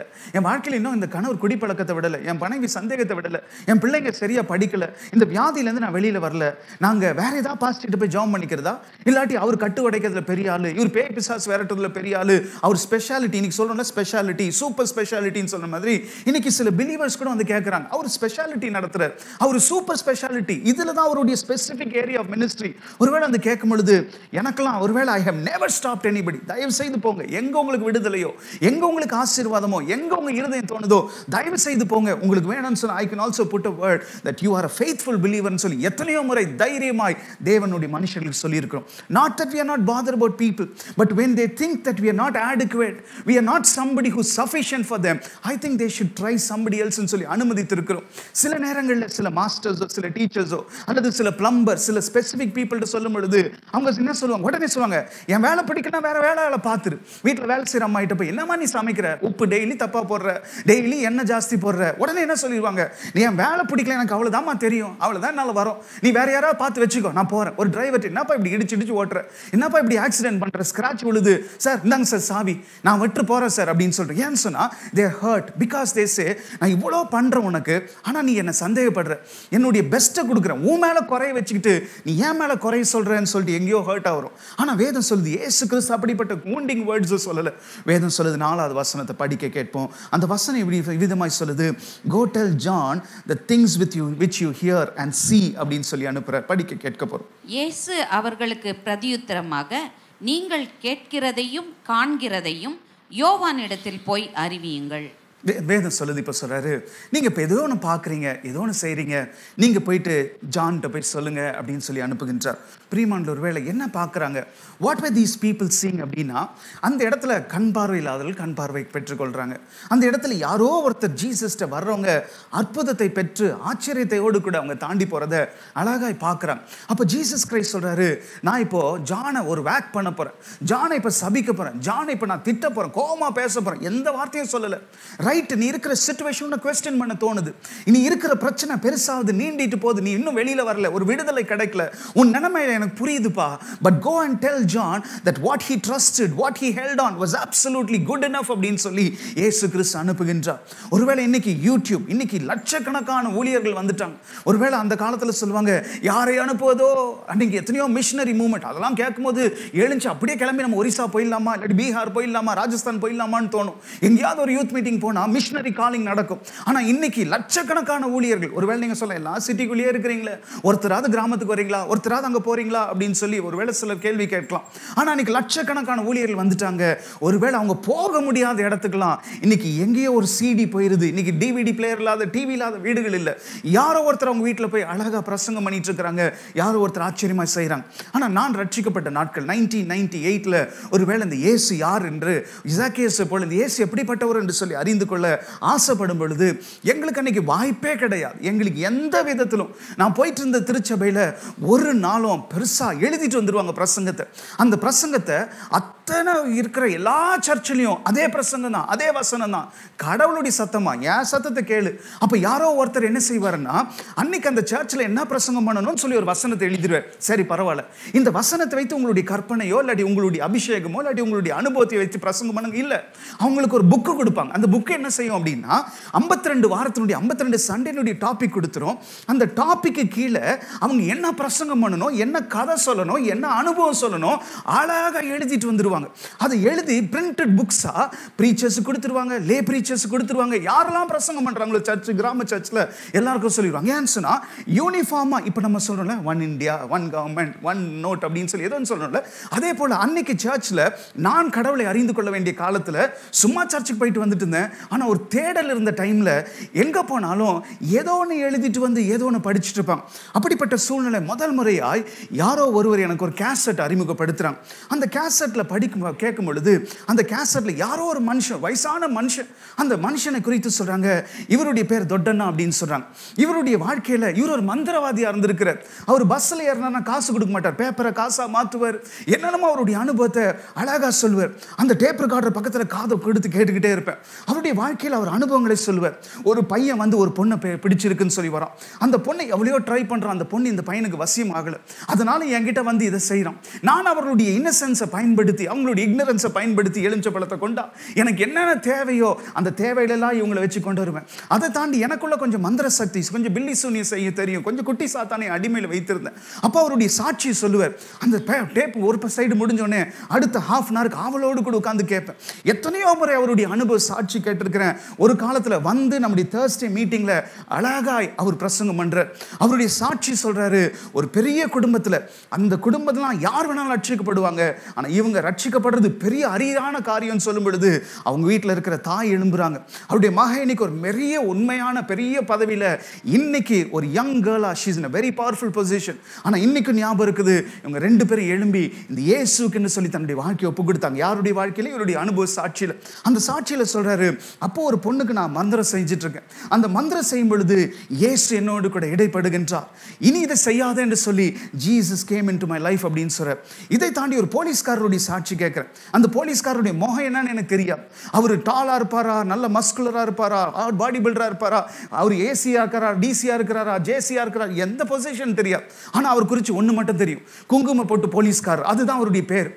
இல்லை, என் வாழ்க்கையில் இன்னும் இந்த கணவர் குடிப்பழக்கத்தை விடலை, என் மனைவி சந்தேகத்தை விடலை, என் பிள்ளைங்க சரியாக படிக்கலை, இந்த வியாதியிலேருந்து நான் வெளியில் வரல, நாங்கள் வேற ஏதாவது பாஸ்ட்டு போய் ஜாம் பண்ணிக்கிறதா, இல்லாட்டி அவர் கட்டு உடைக்கிறதுல பெரிய ஆள், இவர் பேய் பிசாசு விரட்டுறதுல பெரிய ஆள், அவர் ஸ்பெஷாலிட்டி இன்னைக்கு சொல்லணும்னா ஸ்பெஷாலிட்டி சூப்பர் ஸ்பெஷாலிட்டின்னு சொன்ன மாதிரி இன்னைக்கு சில பிலீவர்ஸ் கூட வந்து கேட்குறாங்க, அவர் ஸ்பெஷாலிட்டி நடத்துறார், அவர் சூப்பர் ஸ்பெஷாலிட்டி, இதில் தான் அவருடைய ஸ்பெசிஃபிக் ஏரியா ஆஃப் மினிஸ்ட்ரி. ஒருவேளை அந்த கேட்கும் பொழுது எனக்கெல்லாம் ஒருவேளை I have never stopped anybody, தயவு செய்து போங்க, எங்க உங்களுக்கு விடுதலையோ, எங்க உங்களுக்கு ஆசீர்வாதமோ, எங்க உங்க இருதயம் தோணுதோ தயவு செய்து போங்க. உங்களுக்கு வேணும்னு சொன்னா I can also put a word that you are a faithful believer ன்னு சொல்லி எத்தனையோ முறை தைரியமாய் தேவனுடைய மனுஷர்களுக்கு சொல்லி இருக்கிறோம். Not that we are not bothered about people, but when they think that we are not adequate, we are not somebody who is sufficient for them, I think they should try somebody else ன்னு சொல்லி அனுமதித்து இருக்கிறோம். சில நேரங்களில் சில மாஸ்டர்ஸோ சில டீச்சர்ஸோ அல்லது சில பிளம்பர் சில ஸ்பெசிபிக் பீப்புள்கிட்ட சொல்லும் பொழுது அவங்க என்ன சொல்லுவாங்க, உடனே சொல்லுவாங்க, என் வேலை பிடிக்கணும் வேற வேலை பார்த்துரு, வீட்டில் வேலை செய்கிற அம்மா கிட்ட போய் என்னம்மா நீ சமைக்கிற, உப்பு டெய்லி தப்பா போடுற, டெய்லி எண்ணெய் ஜாஸ்தி போடுற, உடனே என்ன சொல்லிடுவாங்க, நீ என் வேலை பிடிக்கல, எனக்கு அவ்வளோதாம்மா தெரியும், அவ்வளோதான் என்னால் வரும், நீ வேற யாராவது பார்த்து வச்சுக்கோ, நான் போகிறேன். ஒரு டிரைவர் என்னப்பா இப்படி இடிச்சு இடிச்சு ஓட்டுற, என்னப்பா இப்படி ஆக்சிடென்ட் பண்ணுற, ஸ்கிராச் விழுது, சார் இந்தாங்க சார் சாவி, நான் விட்டு போகிறேன் சார் அப்படின்னு சொல்கிறேன். ஏன்னு சொன்னால் தே ஹர்ட் பிகாஸ் தே சே நான் இவ்வளோ பண்ணுறேன் உனக்கு, ஆனால் நீ என்னை சந்தேகப்படுற, என்னுடைய பெஸ்ட்டை கொடுக்குறேன், உன் மேலே குறைய வச்சுக்கிட்டு நீ ஏன் மேலே குறைய சொல்கிறேன்னு சொல்லிட்டு எங்கேயோ ஹர்ட் ஆகும். ஆனால் வேதம் சொல்லுது இயேசு கிறிஸ்து அப்படிப்பட்ட கூண்டிங் வேர்ட்ஸ் சொல்லலை. வேதம் சொல்லுது, நாலாவது வசனத்தை படிக்க கேட்போம். அந்த வசனம் இப்படி விதமாய் சொல்லுது, go tell John the things with you which you hear and see அப்படின்னு சொல்லி அனுப்புற. படிக்க கேட்க போறோம். இயேசு அவர்களுக்கு பிரதியுத்தரமாக, நீங்கள் கேட்கிறதையும் காண்கிறதையும் யோவானிடத்தில் போய் அறிவியுங்கள். வேதம் சொல்லுது, இப்போ சொல்றாரு, நீங்க இப்போ ஏதோ ஒன்று பார்க்குறீங்க, ஏதோ ஒன்று செய்கிறீங்க, நீங்க போயிட்டு ஜான்கிட்ட போய் சொல்லுங்க அப்படின்னு சொல்லி அனுப்புகின்றார். பிரியமானவர்களே, ஒருவேளை என்ன பார்க்குறாங்க, what were these people seeing அப்படின்னா, அந்த இடத்துல கண் பார்வை இல்லாதவர்கள் கண் பார்வை பெற்றுக்கொள்றாங்க. அந்த இடத்துல யாரோ ஒருத்தர் ஜீசஸ்ட வர்றவங்க அற்புதத்தை பெற்று ஆச்சரியத்தையோடு கூட அவங்க தாண்டி போறத அழகாய் பார்க்குறாங்க. அப்போ ஜீசஸ் கிரைஸ்ட் சொல்றாரு, நான் இப்போ ஜானை ஒரு வேக் பண்ண போறேன், ஜானை இப்போ சபிக்க போறேன், ஜானை இப்போ நான் திட்ட போறேன், கோபமா பேச போறேன், எந்த வார்த்தையும் சொல்லலை. ரைட், நீ இருக்கிற சிச்சுவேஷன் குவெஸ்டின் பண்ண தோணுது, நீ இருக்கிற பிரச்சனை பெருசாவது நீண்டிட்டு போகுது, நீ இன்னும் வெளியில வரல, ஒரு விடுதலை கிடைக்கல, உன் நிலைமை எனக்கு புரியுதுப்பா. But go and tell John that what he trusted, what he held on was absolutely good enough அப்படின்னு சொல்லி இயேசு கிறிஸ்து அனுப்புகின்றார். ஒருவேளை இன்னைக்கு யூடியூப், இன்னைக்கு லட்சக்கணக்கான ஊழியர்கள் வந்துட்டாங்க. ஒருவேளை அந்த காலத்தில் சொல்லுவாங்க, யாரை அனுப்புவதோ, அன்னைக்கு எத்தனையோ மிஷனரி மூவ்மெண்ட், அதெல்லாம் கேட்கும்போது எழுந்து அப்படியே கிளம்பி நம்ம ஒரிசா போயிடலாமா, இல்லாட்டி பீகார் போயிடலாமா, ராஜஸ்தான் போயிடலாமான்னு தோணும். எங்கேயாவது ஒரு யூத் மீட்டிங் போனா மிஷனரி காலிங் நடக்கும். ஆனா இன்னைக்கு லட்சக்கணக்கான ஊழியர்கள், ஒருவேளை நீங்க சொல்ல எல்லாம் சிட்டிக்குள்ளேயே இருக்கிறீங்களே, ஒருத்தராவது கிராமத்துக்கு வரீங்களா, ஒருத்தராவது அங்க போறீங்களா அப்படின்னு சொல்லி ஒருவேளை சிலர் கேள்வி கேட்கலாம். ஆனா இன்னைக்கு லட்சக்கணக்கான ஊழியர்கள் வந்துட்டாங்க. ஒருவேளை அவங்க போக முடியாத இடத்துக்குலாம் இன்னைக்கு எங்கேயோ ஒரு சிடி போயிருது. இன்னைக்கு டிவிடி பிளேயர் இல்லாத, டிவி இல்லாத வீடுகள் இல்லை. யாரோ ஒருத்தர் அவங்க வீட்டில் போய் அழகா பிரசங்கம் பண்ணிட்டு இருக்கிறாங்க, யாரோ ஒருத்தர் ஆச்சரியமா செய்யறாங்க. ஆனா நான் ரட்சிக்கப்பட்ட நாட்கள் நைன்டீன் நைன்டி எயிட்ல ஒருவேளை இந்த இயேசு யார் என்று, இசாக்கேயு போல இந்த இயேசு எப்படிப்பட்டவர் என்று சொல்லி அறிந்து கொள்ள ஆசைப்படும் பொழுது எங்களுக்கு அன்னைக்கு வாய்ப்பே கிடையாது. எங்களுக்கு எந்த விதத்திலும், நான் போயிட்டு இருந்த திருச்சபையில் ஒரு நாளும் பெருசா எழுதிட்டு வந்துருவாங்க பிரசங்கத்தை. அந்த பிரசங்கத்தை அத்தனை இருக்கிற எல்லா சர்ச்சிலையும் அதே பிரசங்கம் தான், அதே வசனம் தான், கடவுளுடைய சத்தமா, என் சத்தத்தை கேளு. அப்ப யாரோ ஒருத்தர் என்ன செய்வாருன்னா, அன்னைக்கு அந்த சர்ச்சில் என்ன பிரசங்கம் பண்ணணும்னு சொல்லி ஒரு வசனத்தை எழுதிடுவார். சரி பரவாயில்ல, இந்த வசனத்தை வைத்து உங்களுடைய கற்பனையோ இல்லாட்டி உங்களுடைய அபிஷேகமோ இல்லாட்டி உங்களுடைய அனுபவத்தை வைத்து பிரசங்கம் பண்ணுங்க இல்ல, அவங்களுக்கு ஒரு புக்கு கொடுப்பாங்க. அந்த புக்கு என்ன செய்யும் அப்படின்னா, ஐம்பத்தி ரெண்டு வாரத்தினுடைய ஐம்பத்தி ரெண்டு சண்டேனுடைய டாபிக் கொடுத்துரும். அந்த டாபிக்கு கீழே அவங்க என்ன பிரசங்கம் பண்ணணும், என்ன கதை சொல்லணும், என்ன அனுபவம் சொல்லணும் அழகாக எழுதிட்டு வந்துருவாங்க. அதை எழுதி பிரிண்டட் புக்ஸா பிரீச்சர்ஸ் கொடுத்துருவாங்க, லே பிரீச்சர்ஸ் கொடுத்துருவாங்க. யாரெல்லாம் பிரசங்கம் பண்றாங்களோ சர்ச், கிராம சர்ச்ல எல்லாருக்கும் சொல்லிடுவாங்க. ஏன்னு சொன்னா யூனிஃபார்மா, இப்ப நம்ம சொல்றோம்ல one India, one government, one note அப்படின்னு சொல்லி ஏதோ சொல்றோம்ல, அதே போல அன்னைக்கு சர்ச்ல நான் கடவுளை அறிந்து கொள்ள வேண்டிய காலத்துல சும்மா சர்ச்சுக்கு போயிட்டு வந்துட்டு இருந்தேன். ஆனா ஒரு தேடல் இருந்த டைம்ல எங்க போனாலும் ஏதோ ஒன்று எழுதிட்டு வந்து ஏதோ ஒன்று படிச்சுட்டு இருப்பாங்க. அப்படிப்பட்ட சூழ்நிலை முதல் முறையாய் யாரோ ஒருவர் எனக்கு ஒரு கேசட் அறிமுகப்படுத்துறாங்க. அந்த கேசட்ல படிக்கும் கேட்கும் பொழுது அந்த கேசட்ல யாரோ ஒரு மனுஷன், வயசான மனுஷன், அந்த மனுஷனை குறித்து சொல்றாங்க, இவருடைய பேர் தொட்டண்ணா அப்படின்னு சொல்றாங்க. இவருடைய வாழ்க்கையில இவர் ஒரு மந்திரவாதியா இருந்திருக்கிறார். அவர் பஸ்ல ஏறினா காசு கொடுக்க மாட்டார், பேப்பரை காசா மாற்றுவார், என்னென்னமோ அவருடைய அனுபவத்தை அழகா சொல்வார். அந்த டேப் ரெக்கார்டர் பக்கத்துல காதை கொடுத்து கேட்டுக்கிட்டே இருப்பேன். அவருடைய வாழ்க்கையில் அவர் அனுபவங்களை சொல்லுவார். ஒரு பையன் வந்து ஒரு பொண்ணை பிடிச்சிருக்குன்னு சொல்லி வரான். அந்த பொண்ணை எவ்வளையோ ட்ரை பண்றான், அந்த பொண்ணு இந்த பையனுக்கு வசியம் ஆகல, அதனால என்கிட்ட வந்து இதை செய்யறான். நான் அவர்களுடைய இன்னசென்ஸை பயன்படுத்தி அவங்களுடைய இக்னரன்ஸை பயன்படுத்தி எலுமிச்சை பழத்தை கொண்டா எனக்கு என்னென்ன தேவையோ அந்த தேவையிலெல்லாம் இவங்களை வச்சு கொண்டு வருவேன். அதை தாண்டி எனக்குள்ள கொஞ்சம் மந்திர சக்தி, கொஞ்சம் பில்லி சூனியம் செய்ய தெரியும், கொஞ்சம் குட்டி சாத்தானை அடிமையில் வைத்திருந்தேன். அப்போ அவருடைய சாட்சி சொல்லுவார். அந்த டேப் ஒரு சைடு முடிஞ்சோடனே அடுத்த ஹாஃப் அன் ஹவருக்கு அவளோடு கூட உட்காந்து கேட்பேன். எத்தனையோ முறை அவருடைய அனுபவ சாட்சி கேட்டிருக்கிறேன். ஒரு காலத்தில் வந்து நம்முடைய தேர்ஸ்டே மீட்டிங்கில் அழகாய் அவர் பிரசங்கம் பண்றார். அவருடைய சாட்சி சொல்றாரு, ஒரு பெரிய குடும்பத்தில், அந்த குடும்பத்தில் யார் வேணாலும் ரட்சிக்கப்படுவாங்க, ஆனால் இவங்க ரட்சிக்கப்படுறது பெரிய அரிதான காரியம் சொல்லும் பொழுது அவங்க வீட்டில் இருக்கிற தாய் எழும்புறாங்க. அவருடைய மகன் இன்னைக்கு ஒரு பெரிய உண்மையான பெரிய பதவியில், இன்னைக்கு ஒரு யங் கேர்ளா, she's in a very powerful position. ஆனால் இன்னைக்கு ஞாபகம் இருக்குது, இவங்க ரெண்டு பேரும் எழும்பி இந்த இயேசுக்குன்னு சொல்லி தன்னுடைய வாழ்க்கையை ஒப்பு கொடுத்தாங்க. யாருடைய வாழ்க்கையில? இவருடைய அனுபவ சாட்சியில். அந்த சாட்சியில் சொல்றாரு, அப்போ ஒரு பொண்ணுக்கு நான் மந்திரம் செஞ்சுட்டு இருக்கேன். அந்த மந்திரம் செய்யும் பொழுது இயேசு என்னோடு கூட இடைப்படுகின்றார். இனி இதை செய்யாத என்று சொல்லி Jesus came into my life அப்படின்னு சொல்ற. இதை தாண்டி ஒரு போலீஸ்காரருடைய சாட்சி கேட்கிறேன். அந்த போலீஸ்காரருடைய முகம் என்னன்னு எனக்கு தெரியாது. அவர் டாலா இருப்பாரா, நல்ல மஸ்குலரா இருப்பாரா, பாடி பில்டரா இருப்பாரா, அவர் ஏசியா இருக்கிறாரா, டிசியா இருக்கிறாரா, ஜேசியா இருக்கிறாரா, எந்த பொசிஷன் தெரியாது. ஆனா அவர் குறித்து ஒண்ணு மட்டும் தெரியும், குங்கும போட்டு போலீஸ்காரர், அதுதான் அவருடைய பேர்.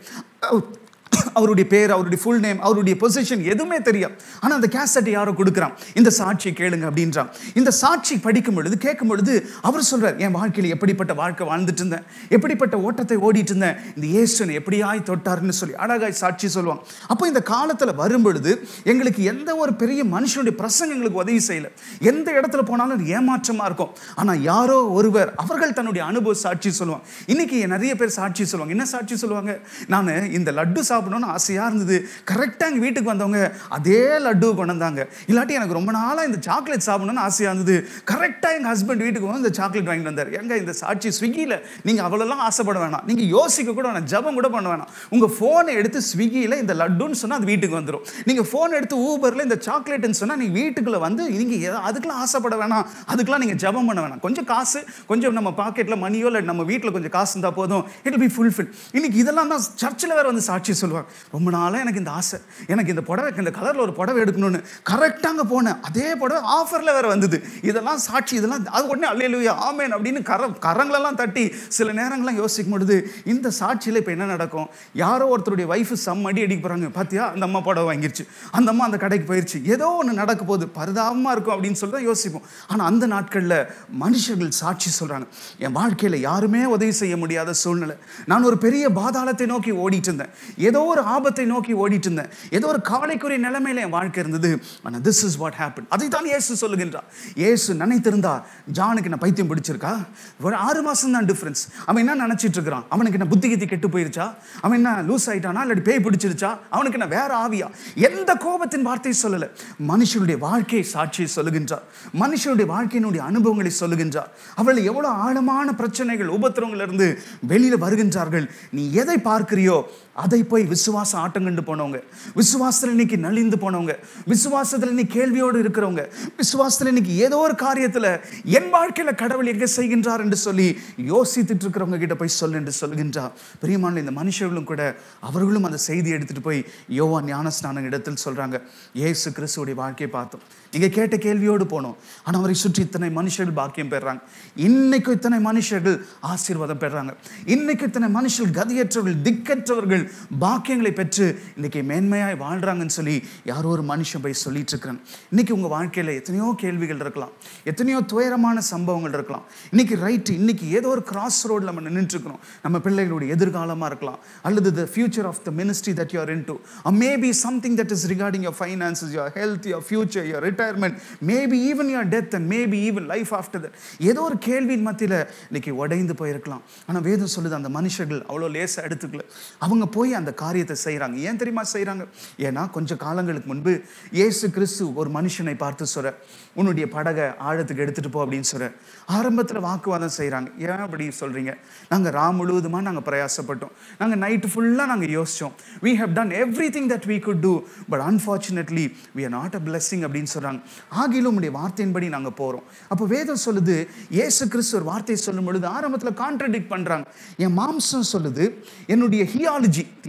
அவருடைய பேர், அவருடைய ஃபுல் நேம், அவருடைய பொசிஷன் எதுவுமே தெரியும். ஆனால் அந்த கேசட்டை யாரோ கொடுக்குறான், இந்த சாட்சியை கேளுங்க அப்படின்றான். இந்த சாட்சி படிக்கும் பொழுது கேட்கும் பொழுது அவர் சொல்றார், என் வாழ்க்கையில் எப்படிப்பட்ட வாழ்க்கை வாழ்ந்துட்டு இருந்தேன், எப்படிப்பட்ட ஓட்டத்தை ஓடிட்டு இருந்தேன், இந்த இயேசுனை எப்படியாய் தொட்டார்னு சொல்லி அழகாய் சாட்சி சொல்லுவாங்க. அப்போ இந்த காலத்தில் வரும் பொழுது எங்களுக்கு எந்த ஒரு பெரிய மனுஷனுடைய பிரசங்கம் எங்களுக்கு உதவி செய்யலை. எந்த இடத்துல போனாலும் ஏமாற்றமாக இருக்கும். ஆனால் யாரோ ஒருவர் அவர்கள் தன்னுடைய அனுபவ சாட்சி சொல்லுவாங்க. இன்னைக்கு நிறைய பேர் சாட்சி சொல்லுவாங்க. என்ன சாட்சி சொல்லுவாங்க? நான் இந்த லட்டு சாப்பிடணும்னு ஆசையாக இருந்தது, கரெக்டாக எங்கள் வீட்டுக்கு வந்தவங்க அதே லட்டு கொண்டு வந்தாங்க. இல்லாட்டி எனக்கு ரொம்ப நாளாக இந்த சாக்லேட் சாப்பிடணும்னு ஆசையாக இருந்தது, கரெக்டாக எங்கள் ஹஸ்பண்ட் வீட்டுக்கு வந்து இந்த சாக்லேட் வாங்கிட்டு வந்தார். எங்க இந்த சாட்சி ஸ்விக்கியில் நீங்கள் அவ்வளோலாம் ஆசைப்பட வேணாம், நீங்கள் யோசிக்க கூட வேணாம், ஜபம் கூட பண்ண வேணாம். உங்கள் ஃபோனை எடுத்து ஸ்விக்கியில் இந்த லட்டுன்னு சொன்னால் அது வீட்டுக்கு வந்துடும். நீங்கள் ஃபோன் எடுத்து ஊபரில் இந்த சாக்லேட்டுன்னு சொன்னால் நீங்கள் வீட்டுக்குள்ளே வந்து நீங்கள் அதுக்கெல்லாம் ஆசைப்பட வேணாம், அதுக்கெல்லாம் நீங்கள் ஜபம் பண்ண வேணாம். கொஞ்சம் காசு, கொஞ்சம் நம்ம பாக்கெட்டில் மணியோ இல்லை நம்ம வீட்டில் கொஞ்சம் காசு இருந்தால் போதும், இட் வில் பி ஃபுல்ஃபில். இன்னைக்கு இதெல்லாம் தான் சர்ச்சில் வேறு வந்து சாட்சி சொல்லுவாங்க. ரொம்ப நாளாக எனக்கு இந்த ஆசை, எனக்கு இந்த புடவை, இந்த கலரில் ஒரு புடவை எடுக்கணும்னு கரெக்டாக போனேன், அதே புடவை ஆஃபரில் வேறு வந்தது. இதெல்லாம் சாட்சி, இதெல்லாம் அது உடனே அல்லேலூயா ஆமென் அப்படின்னு கர கரங்களெல்லாம் தட்டி சில நேரங்கள்லாம் யோசிக்கும் பொழுது இந்த சாட்சியில் இப்போ என்ன நடக்கும்? யாரோ ஒருத்தருடைய ஒய்ஃபு செம்ம அடி அடிக்க போகிறாங்க, பார்த்தியா அந்த அம்மா புடவை வாங்கிருச்சு, அந்த அம்மா அந்த கடைக்கு போயிடுச்சு, ஏதோ ஒன்று நடக்க போகுது, பரிதாபமாக இருக்கும் அப்படின்னு சொல்லி தான் யோசிப்போம். ஆனால் அந்த நாட்களில் மனுஷர்கள் சாட்சி சொல்கிறாங்க, என் வாழ்க்கையில் யாருமே உதவி செய்ய முடியாத சூழ்நிலை, நான் ஒரு பெரிய பாதாளத்தை நோக்கி ஓடிட்டு இருந்தேன், ஏதோ ஒரு ஆபத்தை நோக்கி ஓடிட்டு இருந்தேன், ஏதோ ஒரு காலைக்குரிய நிலைமையில என் வாழ்க்கை இருந்தது. ஆனால் this is what happened. அதை தான் இயேசு சொல்லுகின்றார். இயேசு நினைத்திருந்தா ஜானுக்கு என்ன பைத்தியம் பிடிச்சிருக்கா? ஒரு ஆறு மாசம் தான் டிஃபரன்ஸ். அவன் என்ன நினைச்சிட்டு இருக்கிறான்? அவனுக்கு என்ன புத்தி கித்தி கெட்டு போயிருச்சா? அவன் என்ன லூஸ் ஆயிட்டானா, இல்லாட்டி பேய் பிடிச்சிருச்சா? அவனுக்கு என்ன வேற ஆவியா? எந்த கோபத்தின் வார்த்தையை சொல்லல, மனுஷனுடைய வாழ்க்கையை சாட்சியை சொல்லுகின்றார். மனுஷனுடைய வாழ்க்கையினுடைய அனுபவங்களை சொல்லுகின்றார். அவள் எவ்வளவு ஆழமான பிரச்சனைகள் உபத்திரவங்கள் இருந்து வெளியில வருகின்றார்கள். நீ எதை பார்க்கிறியோ அதை போய் விசுவாசம் ஆட்டங்கண்டு போனவங்க, விசுவாசத்தில் இன்னைக்கு நலிந்து போனவங்க, விசுவாசத்தில் இன்னைக்கு கேள்வியோடு இருக்கிறவங்க, விசுவாசத்தில் இன்னைக்கு ஏதோ ஒரு காரியத்தில் என் வாழ்க்கையில் கடவுள் எங்கே செய்கின்றார் என்று சொல்லி யோசித்துட்டு இருக்கிறவங்க கிட்ட போய் சொல்லு என்று சொல்கின்றார். பிரியமான இந்த மனுஷர்களும் கூட அவர்களும் அந்த செய்தியை எடுத்துட்டு போய் யோவான் ஞானஸ்நான இடத்தில் சொல்றாங்க, இயேசு கிறிஸ்துவோடைய வாழ்க்கையை பார்த்தோம், நீங்க கேட்ட கேள்வியோடு போனோம், ஆனால் அவரை சுற்றி இத்தனை மனுஷர்கள் பாக்கியம் பெறாங்க. இன்னைக்கு இத்தனை மனுஷர்கள் ஆசீர்வாதம் பெறாங்க. இன்னைக்கு இத்தனை மனுஷர்கள் கதியற்றவர்கள், திக்கற்றவர்கள் பாக்கியங்களை பெற்று இன்னைக்கு மேன்மையாய் வாழ்றாங்கன்னு சொல்லி யாரோ ஒரு மனுஷன் போய் சொல்லிட்டு இருக்கிறாங்க. இன்னைக்கு உங்க வாழ்க்கையில எத்தனையோ கேள்விகள் இருக்கலாம், எத்தனையோ துயரமான சம்பவங்கள் இருக்கலாம். இன்னைக்கு ரைட், இன்னைக்கு ஏதோ ஒரு கிராஸ் ரோட்ல நம்ம நின்றுட்டு இருக்கிறோம். நம்ம பிள்ளைகளுடைய எதிர்காலமா இருக்கலாம், அல்லது the future of the ministry that you are into, or maybe something that is regarding your finances, your health, your future, your retirement, maybe even your death, and maybe even life after that. ஏதோ ஒரு கேள்வியின் மத்தியில இன்னைக்கு உடைந்து போயிருக்கலாம். ஆனா வேதம் சொல்லுது அந்த மனுஷர்கள் அவ்வளோ லேசா எடுத்துக்கல. அவங்க போய் அந்த காரியத்தை செய்கிறாங்க. ஏன் தெரியுமா செய்கிறாங்க? ஏன்னா கொஞ்சம் காலங்களுக்கு முன்பு இயேசு கிறிஸ்து ஒரு மனுஷனை பார்த்து சொல்ற, உன்னுடைய படகை ஆழத்துக்கு எடுத்துட்டு போ அப்படின்னு சொல்ற. ஆரம்பத்தில் வாக்குவாதம் செய்கிறாங்க. ஏன் அப்படி சொல்றீங்க? நாங்கள் ரா முழுவதுமா நாங்கள் பிரயாசப்பட்டோம், நாங்கள் நைட்டு ஃபுல்லாக நாங்கள் யோசித்தோம், we have done everything that we could do, but unfortunately we are not a blessing அப்படின்னு சொல்கிறாங்க. ஆகிலும் உடைய வார்த்தையின்படி நாங்கள் போகிறோம். அப்போ வேதம் சொல்லுது, இயேசு கிறிஸ்து ஒரு வார்த்தையை சொல்லும் பொழுது ஆரம்பத்தில் கான்ட்ரடிக்ட் பண்ணுறாங்க. என் மாம்சம் சொல்லுது, என்னுடைய ஹியாலஜி தியாலஜி